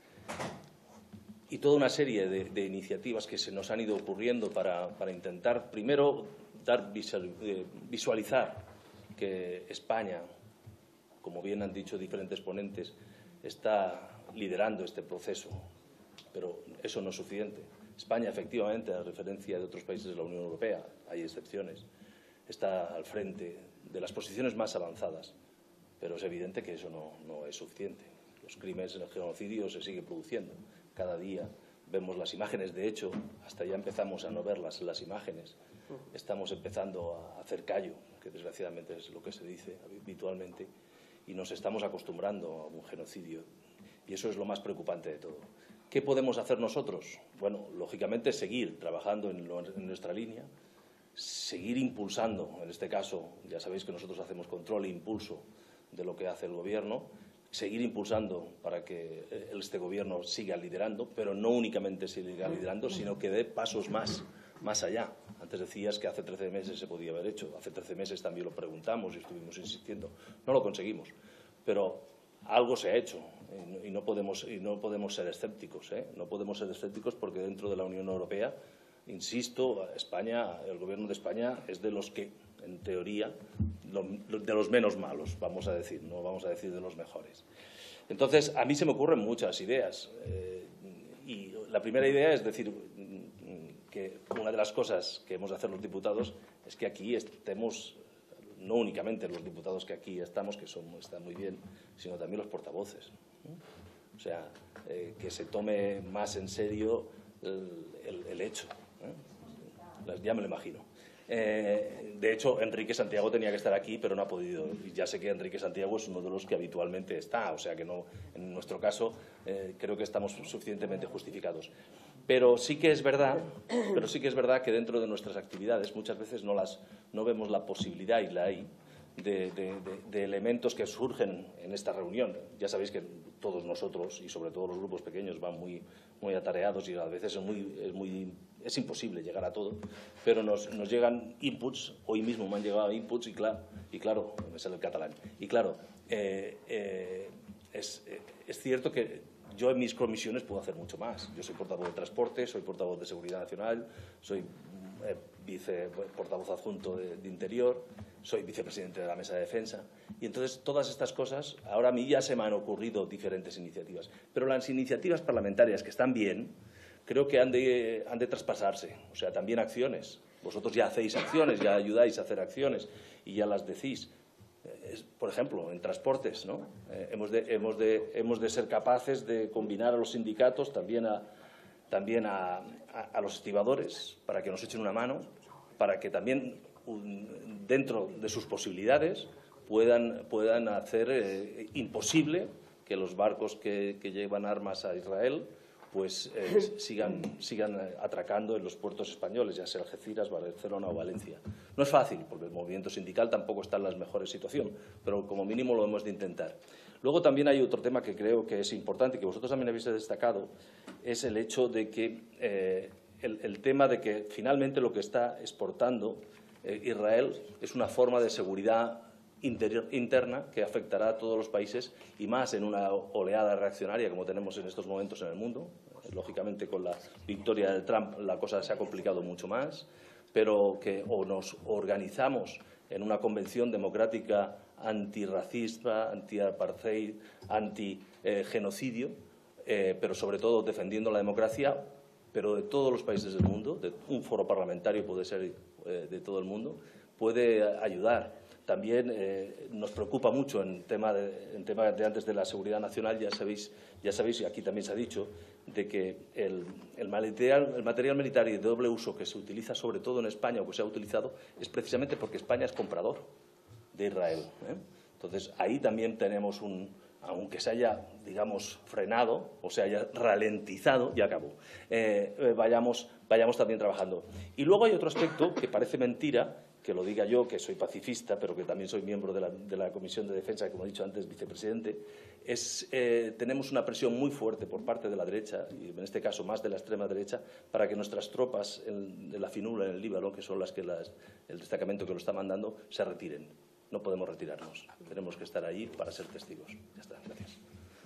y toda una serie de, de iniciativas que se nos han ido ocurriendo para, para intentar, primero, dar visual, eh, visualizar que España, como bien han dicho diferentes ponentes, está liderando este proceso, pero eso no es suficiente. España, efectivamente, a referencia de otros países de la Unión Europea, hay excepciones, está al frente de las posiciones más avanzadas, pero es evidente que eso no, no es suficiente. Los crímenes en el genocidio se siguen produciendo. Cada día vemos las imágenes, de hecho, hasta ya empezamos a no verlas, las imágenes. Estamos empezando a hacer callo, que desgraciadamente es lo que se dice habitualmente, y nos estamos acostumbrando a un genocidio. Y eso es lo más preocupante de todo. ¿Qué podemos hacer nosotros? Bueno, lógicamente seguir trabajando en, lo, en nuestra línea, seguir impulsando, en este caso, ya sabéis que nosotros hacemos control e impulso de lo que hace el Gobierno, seguir impulsando para que este Gobierno siga liderando, pero no únicamente siga liderando, sino que dé pasos más, más allá. Antes decías que hace trece meses se podía haber hecho, hace trece meses también lo preguntamos y estuvimos insistiendo. No lo conseguimos, pero algo se ha hecho y no podemos, y no podemos ser escépticos, ¿eh? No podemos ser escépticos porque dentro de la Unión Europea, insisto, España, el Gobierno de España es de los que, en teoría, de los menos malos, vamos a decir, no vamos a decir de los mejores. Entonces, a mí se me ocurren muchas ideas eh, y la primera idea es decir que una de las cosas que hemos de hacer los diputados es que aquí estemos, no únicamente los diputados que aquí estamos, que son, están muy bien, sino también los portavoces, ¿no? O sea, eh, que se tome más en serio el, el, el hecho, ¿eh? Ya me lo imagino. Eh, de hecho, Enrique Santiago tenía que estar aquí, pero no ha podido. Y ya sé que Enrique Santiago es uno de los que habitualmente está, o sea que no, en nuestro caso eh, creo que estamos suficientemente justificados. Pero sí que es verdad, pero sí que es verdad que dentro de nuestras actividades muchas veces no las no vemos la posibilidad y la hay de, de, de, de elementos que surgen en esta reunión. Ya sabéis que todos nosotros y sobre todo los grupos pequeños van muy muy atareados y a veces es muy es muy es imposible llegar a todo, pero nos, nos llegan inputs, hoy mismo me han llegado inputs y claro, y claro, me sale el catalán, y claro, eh, eh, es, es cierto que yo en mis comisiones puedo hacer mucho más. Yo soy portavoz de Transporte, soy portavoz de Seguridad Nacional, soy eh, vice portavoz adjunto de, de Interior, soy vicepresidente de la Mesa de Defensa. Y entonces todas estas cosas, ahora a mí ya se me han ocurrido diferentes iniciativas. Pero las iniciativas parlamentarias que están bien, creo que han de, han de traspasarse, o sea, también acciones. Vosotros ya hacéis acciones, ya ayudáis a hacer acciones y ya las decís. Es, por ejemplo, en transportes, ¿no? Eh, hemos, de, hemos, de, hemos de ser capaces de combinar a los sindicatos, también a, también a, a, a los estibadores, para que nos echen una mano, para que también, un, dentro de sus posibilidades, puedan, puedan hacer eh, imposible que los barcos que, que llevan armas a Israel pues eh, sigan, sigan atracando en los puertos españoles, ya sea Algeciras, Barcelona o Valencia. No es fácil, porque el movimiento sindical tampoco está en las mejores situaciones, pero como mínimo lo hemos de intentar. Luego también hay otro tema que creo que es importante y que vosotros también habéis destacado, es el hecho de que eh, el, el tema de que finalmente lo que está exportando eh, Israel es una forma de seguridad interior, interna que afectará a todos los países y más en una oleada reaccionaria como tenemos en estos momentos en el mundo. Lógicamente, con la victoria de Trump la cosa se ha complicado mucho más, pero que o nos organizamos en una convención democrática antirracista, anti-apartheid, anti-genocidio, eh, pero sobre todo defendiendo la democracia, pero de todos los países del mundo, de un foro parlamentario puede ser eh, de todo el mundo, puede ayudar. También eh, nos preocupa mucho en tema, de, en tema de antes de la seguridad nacional, ya sabéis, ya sabéis, y aquí también se ha dicho, de que el, el, material, el material militar y de doble uso que se utiliza sobre todo en España o que se ha utilizado es precisamente porque España es comprador de Israel, ¿eh? Entonces, ahí también tenemos un, aunque se haya, digamos, frenado o se haya ralentizado, ya acabó, eh, eh, vayamos, vayamos también trabajando. Y luego hay otro aspecto que parece mentira, que lo diga yo, que soy pacifista, pero que también soy miembro de la, de la Comisión de Defensa, como he dicho antes, vicepresidente, es, eh, tenemos una presión muy fuerte por parte de la derecha, y en este caso más de la extrema derecha, para que nuestras tropas en, de la Finula, en el Líbano, que son las que las, el destacamento que lo está mandando, se retiren. No podemos retirarnos. Tenemos que estar allí para ser testigos. Ya está. Gracias.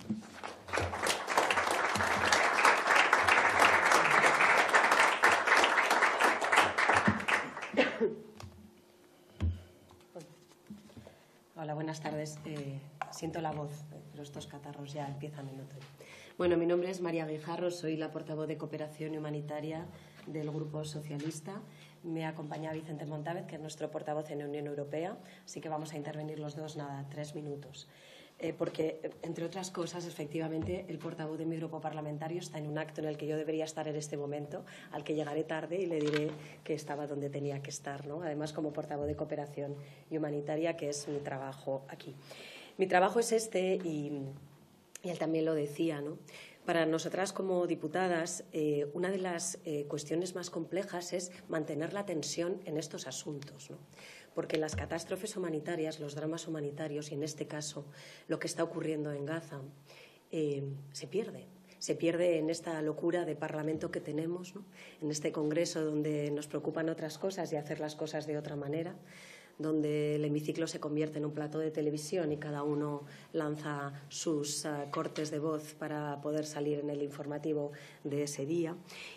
Hola, buenas tardes. Eh, siento la voz, pero estos catarros ya empiezan en otro. Bueno, mi nombre es María Guijarro, soy la portavoz de Cooperación Humanitaria del Grupo Socialista. Me acompaña Vicente Montávez, que es nuestro portavoz en la Unión Europea, así que vamos a intervenir los dos, nada, tres minutos. Eh, porque, entre otras cosas, efectivamente, el portavoz de mi grupo parlamentario está en un acto en el que yo debería estar en este momento, al que llegaré tarde y le diré que estaba donde tenía que estar, ¿no? Además, como portavoz de Cooperación y Humanitaria, que es mi trabajo aquí. Mi trabajo es este y, y él también lo decía, ¿no? Para nosotras como diputadas, eh, una de las eh, cuestiones más complejas es mantener la tensión en estos asuntos, ¿no? porque las catástrofes humanitarias, los dramas humanitarios, y en este caso lo que está ocurriendo en Gaza, eh, se pierde. Se pierde en esta locura de parlamento que tenemos, ¿no? En este congreso donde nos preocupan otras cosas y hacer las cosas de otra manera, donde el hemiciclo se convierte en un plato de televisión y cada uno lanza sus uh, cortes de voz para poder salir en el informativo de ese día.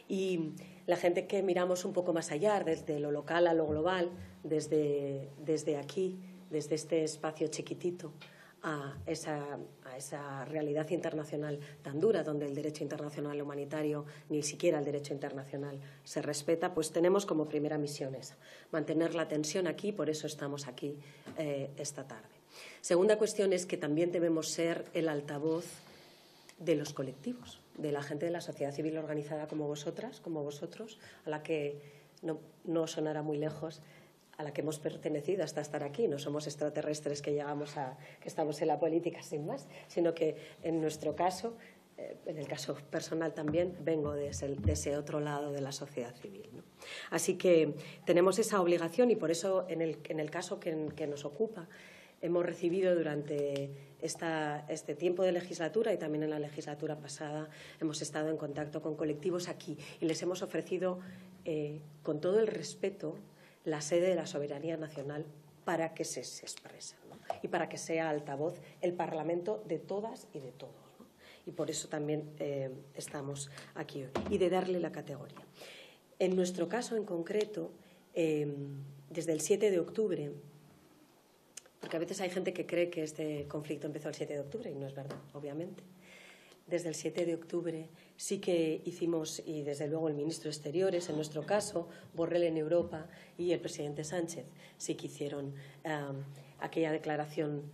Y la gente que miramos un poco más allá, desde lo local a lo global, desde, desde aquí, desde este espacio chiquitito, a esa, a esa realidad internacional tan dura, donde el derecho internacional humanitario, ni siquiera el derecho internacional se respeta, pues tenemos como primera misión esa, mantener la tensión aquí, por eso estamos aquí eh, esta tarde. Segunda cuestión es que también debemos ser el altavoz de los colectivos, de la gente de la sociedad civil organizada como vosotras, como vosotros, a la que no, no sonará muy lejos, a la que hemos pertenecido hasta estar aquí. No somos extraterrestres que llegamos a, que estamos en la política sin más, sino que en nuestro caso, eh, en el caso personal también, vengo de ese, de ese otro lado de la sociedad civil, ¿no? Así que tenemos esa obligación y por eso en el, en el caso que, que nos ocupa hemos recibido durante esta, este tiempo de legislatura y también en la legislatura pasada hemos estado en contacto con colectivos aquí y les hemos ofrecido eh, con todo el respeto la sede de la soberanía nacional para que se, se expresen, ¿no? Y para que sea altavoz el Parlamento de todas y de todos, ¿no? Y por eso también eh, estamos aquí hoy. Y de darle la categoría. En nuestro caso en concreto, eh, desde el siete de octubre, porque a veces hay gente que cree que este conflicto empezó el siete de octubre y no es verdad, obviamente. Desde el siete de octubre sí que hicimos, y desde luego el ministro de Exteriores, en nuestro caso, Borrell en Europa y el presidente Sánchez, sí que hicieron um, aquella declaración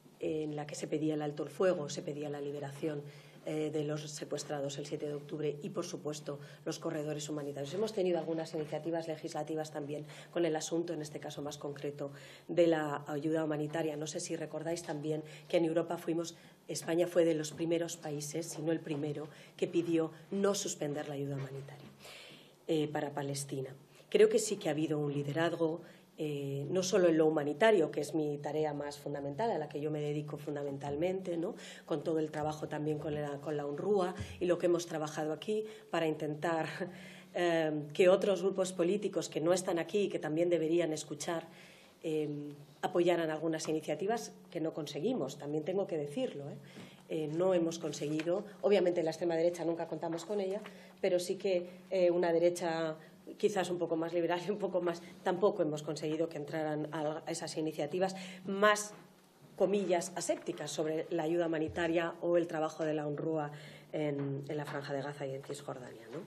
en la que se pedía el alto el fuego, se pedía la liberación eh, de los secuestrados el siete de octubre y, por supuesto, los corredores humanitarios. Hemos tenido algunas iniciativas legislativas también con el asunto, en este caso más concreto, de la ayuda humanitaria. No sé si recordáis también que en Europa fuimos... España fue de los primeros países, si no el primero, que pidió no suspender la ayuda humanitaria eh, para Palestina. Creo que sí que ha habido un liderazgo, eh, no solo en lo humanitario, que es mi tarea más fundamental, a la que yo me dedico fundamentalmente, ¿no? Con todo el trabajo también con la, con la UNRWA y lo que hemos trabajado aquí para intentar eh, que otros grupos políticos que no están aquí y que también deberían escuchar Eh, apoyaran algunas iniciativas que no conseguimos, también tengo que decirlo, ¿eh? Eh, no hemos conseguido, obviamente la extrema derecha nunca contamos con ella, pero sí que eh, una derecha quizás un poco más liberal y un poco más, tampoco hemos conseguido que entraran a esas iniciativas más, comillas, asépticas sobre la ayuda humanitaria o el trabajo de la UNRWA en, en la Franja de Gaza y en Cisjordania, ¿no?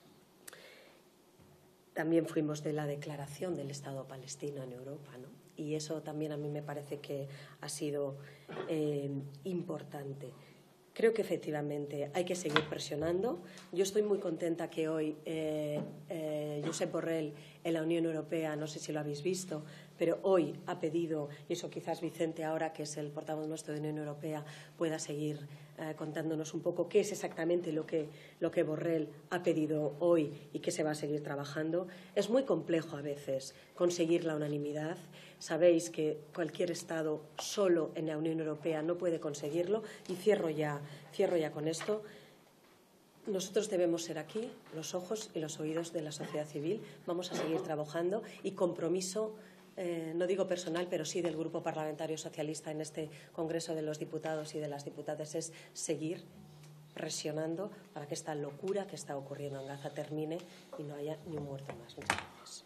También fuimos de la declaración del Estado palestino en Europa, ¿no? Y eso también a mí me parece que ha sido eh, importante. Creo que efectivamente hay que seguir presionando. Yo estoy muy contenta que hoy eh, eh, Josep Borrell en la Unión Europea, no sé si lo habéis visto, pero hoy ha pedido, y eso quizás Vicente ahora, que es el portavoz nuestro de Unión Europea, pueda seguir eh, contándonos un poco qué es exactamente lo que, lo que Borrell ha pedido hoy y qué se va a seguir trabajando. Es muy complejo a veces conseguir la unanimidad. Sabéis que cualquier Estado solo en la Unión Europea no puede conseguirlo. Y cierro ya, cierro ya con esto. Nosotros debemos ser aquí los ojos y los oídos de la sociedad civil. Vamos a seguir trabajando y compromiso, eh, no digo personal, pero sí del Grupo Parlamentario Socialista en este Congreso de los Diputados y de las Diputadas, es seguir presionando para que esta locura que está ocurriendo en Gaza termine y no haya ni un muerto más. Muchas gracias.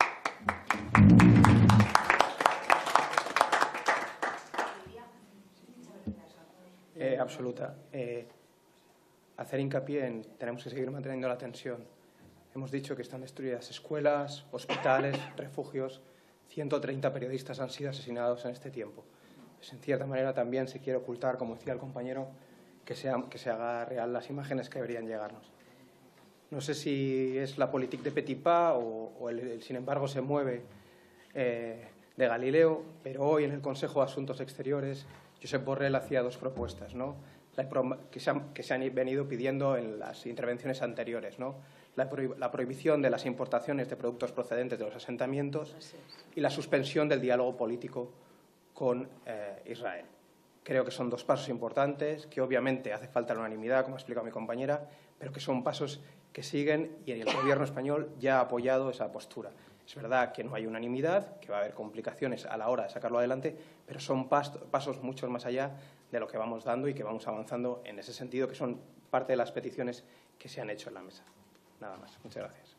Eh, absoluta. Eh, hacer hincapié en tenemos que seguir manteniendo la tensión. Hemos dicho que están destruidas escuelas, hospitales, refugios. ciento treinta periodistas han sido asesinados en este tiempo. Pues, en cierta manera también se quiere ocultar, como decía el compañero, que, sea, que se haga real las imágenes que deberían llegarnos. No sé si es la política de Petipa o, o el, el, sin embargo, se mueve eh, de Galileo, pero hoy en el Consejo de Asuntos Exteriores Josep Borrell hacía dos propuestas, ¿no? La, que, se han, que se han venido pidiendo en las intervenciones anteriores, ¿no? la, prohib la prohibición de las importaciones de productos procedentes de los asentamientos y la suspensión del diálogo político con eh, Israel. Creo que son dos pasos importantes, que obviamente hace falta la unanimidad, como ha explicado mi compañera, pero que son pasos que siguen y el Gobierno español ya ha apoyado esa postura. Es verdad que no hay unanimidad, que va a haber complicaciones a la hora de sacarlo adelante, pero son pas pasos mucho más allá de lo que vamos dando y que vamos avanzando en ese sentido, que son parte de las peticiones que se han hecho en la mesa. Nada más. Muchas gracias.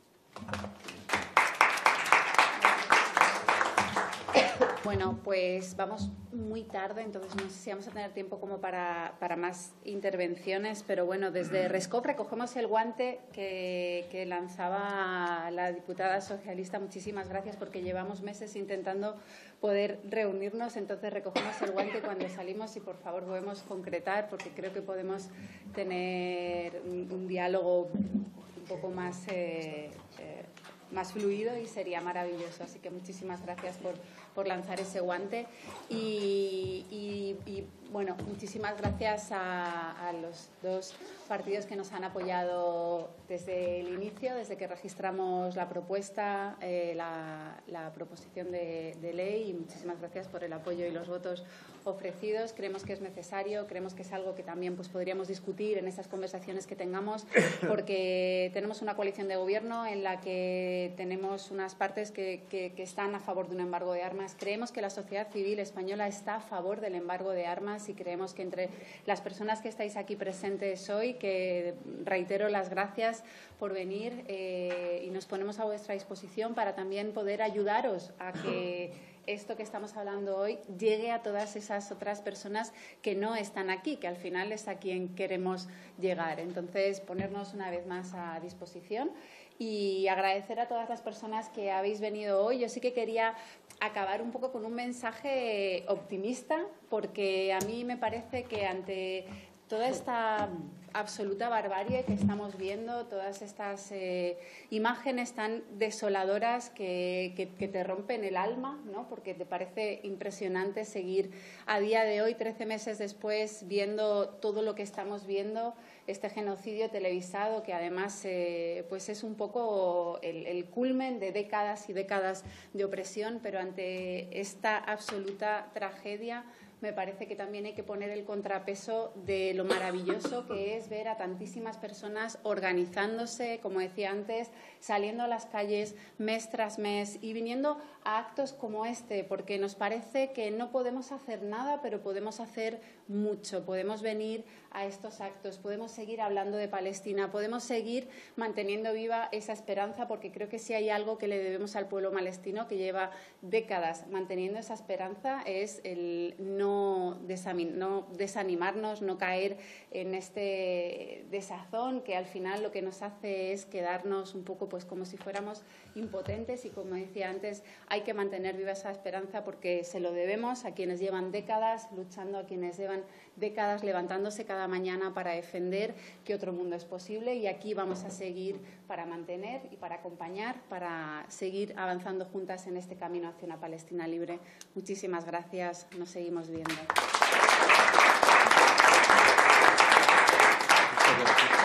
Bueno, pues vamos muy tarde, entonces no sé si vamos a tener tiempo como para, para más intervenciones, pero bueno, desde Rescop recogemos el guante que, que lanzaba la diputada socialista. Muchísimas gracias, porque llevamos meses intentando poder reunirnos, entonces recogemos el guante cuando salimos y por favor podemos concretar, porque creo que podemos tener un, un diálogo un poco más, eh, eh, más fluido y sería maravilloso. Así que muchísimas gracias por, por lanzar ese guante y, y, y bueno, muchísimas gracias a, a los dos partidos que nos han apoyado desde el inicio, desde que registramos la propuesta, eh, la, la proposición de, de ley, y muchísimas gracias por el apoyo y los votos ofrecidos. Creemos que es necesario, creemos que es algo que también pues, podríamos discutir en estas conversaciones que tengamos, porque tenemos una coalición de gobierno en la que tenemos unas partes que, que, que están a favor de un embargo de armas. Creemos que la sociedad civil española está a favor del embargo de armas y creemos que entre las personas que estáis aquí presentes hoy, que reitero las gracias por venir eh, y nos ponemos a vuestra disposición para también poder ayudaros a que esto que estamos hablando hoy llegue a todas esas otras personas que no están aquí, que al final es a quien queremos llegar. Entonces, ponernos una vez más a disposición y agradecer a todas las personas que habéis venido hoy. Yo sí que quería acabar un poco con un mensaje optimista, porque a mí me parece que ante toda esta absoluta barbarie que estamos viendo, todas estas eh, imágenes tan desoladoras que, que, que te rompen el alma, ¿no? Porque te parece impresionante seguir a día de hoy, trece meses después, viendo todo lo que estamos viendo, este genocidio televisado que además eh, pues es un poco el, el culmen de décadas y décadas de opresión, pero ante esta absoluta tragedia me parece que también hay que poner el contrapeso de lo maravilloso que es ver a tantísimas personas organizándose, como decía antes, saliendo a las calles mes tras mes y viniendo a actos como este, porque nos parece que no podemos hacer nada, pero podemos hacer mucho. Podemos venir a estos actos, podemos seguir hablando de Palestina, podemos seguir manteniendo viva esa esperanza, porque creo que si hay algo que le debemos al pueblo palestino, que lleva décadas manteniendo esa esperanza, es el no, no desanimarnos, no caer en este desazón que al final lo que nos hace es quedarnos un poco pues como si fuéramos impotentes, y como decía antes, hay que mantener viva esa esperanza porque se lo debemos a quienes llevan décadas luchando, a quienes llevan décadas levantándose cada mañana para defender que otro mundo es posible, y aquí vamos a seguir para mantener y para acompañar, para seguir avanzando juntas en este camino hacia una Palestina libre. Muchísimas gracias, nos seguimos viendo.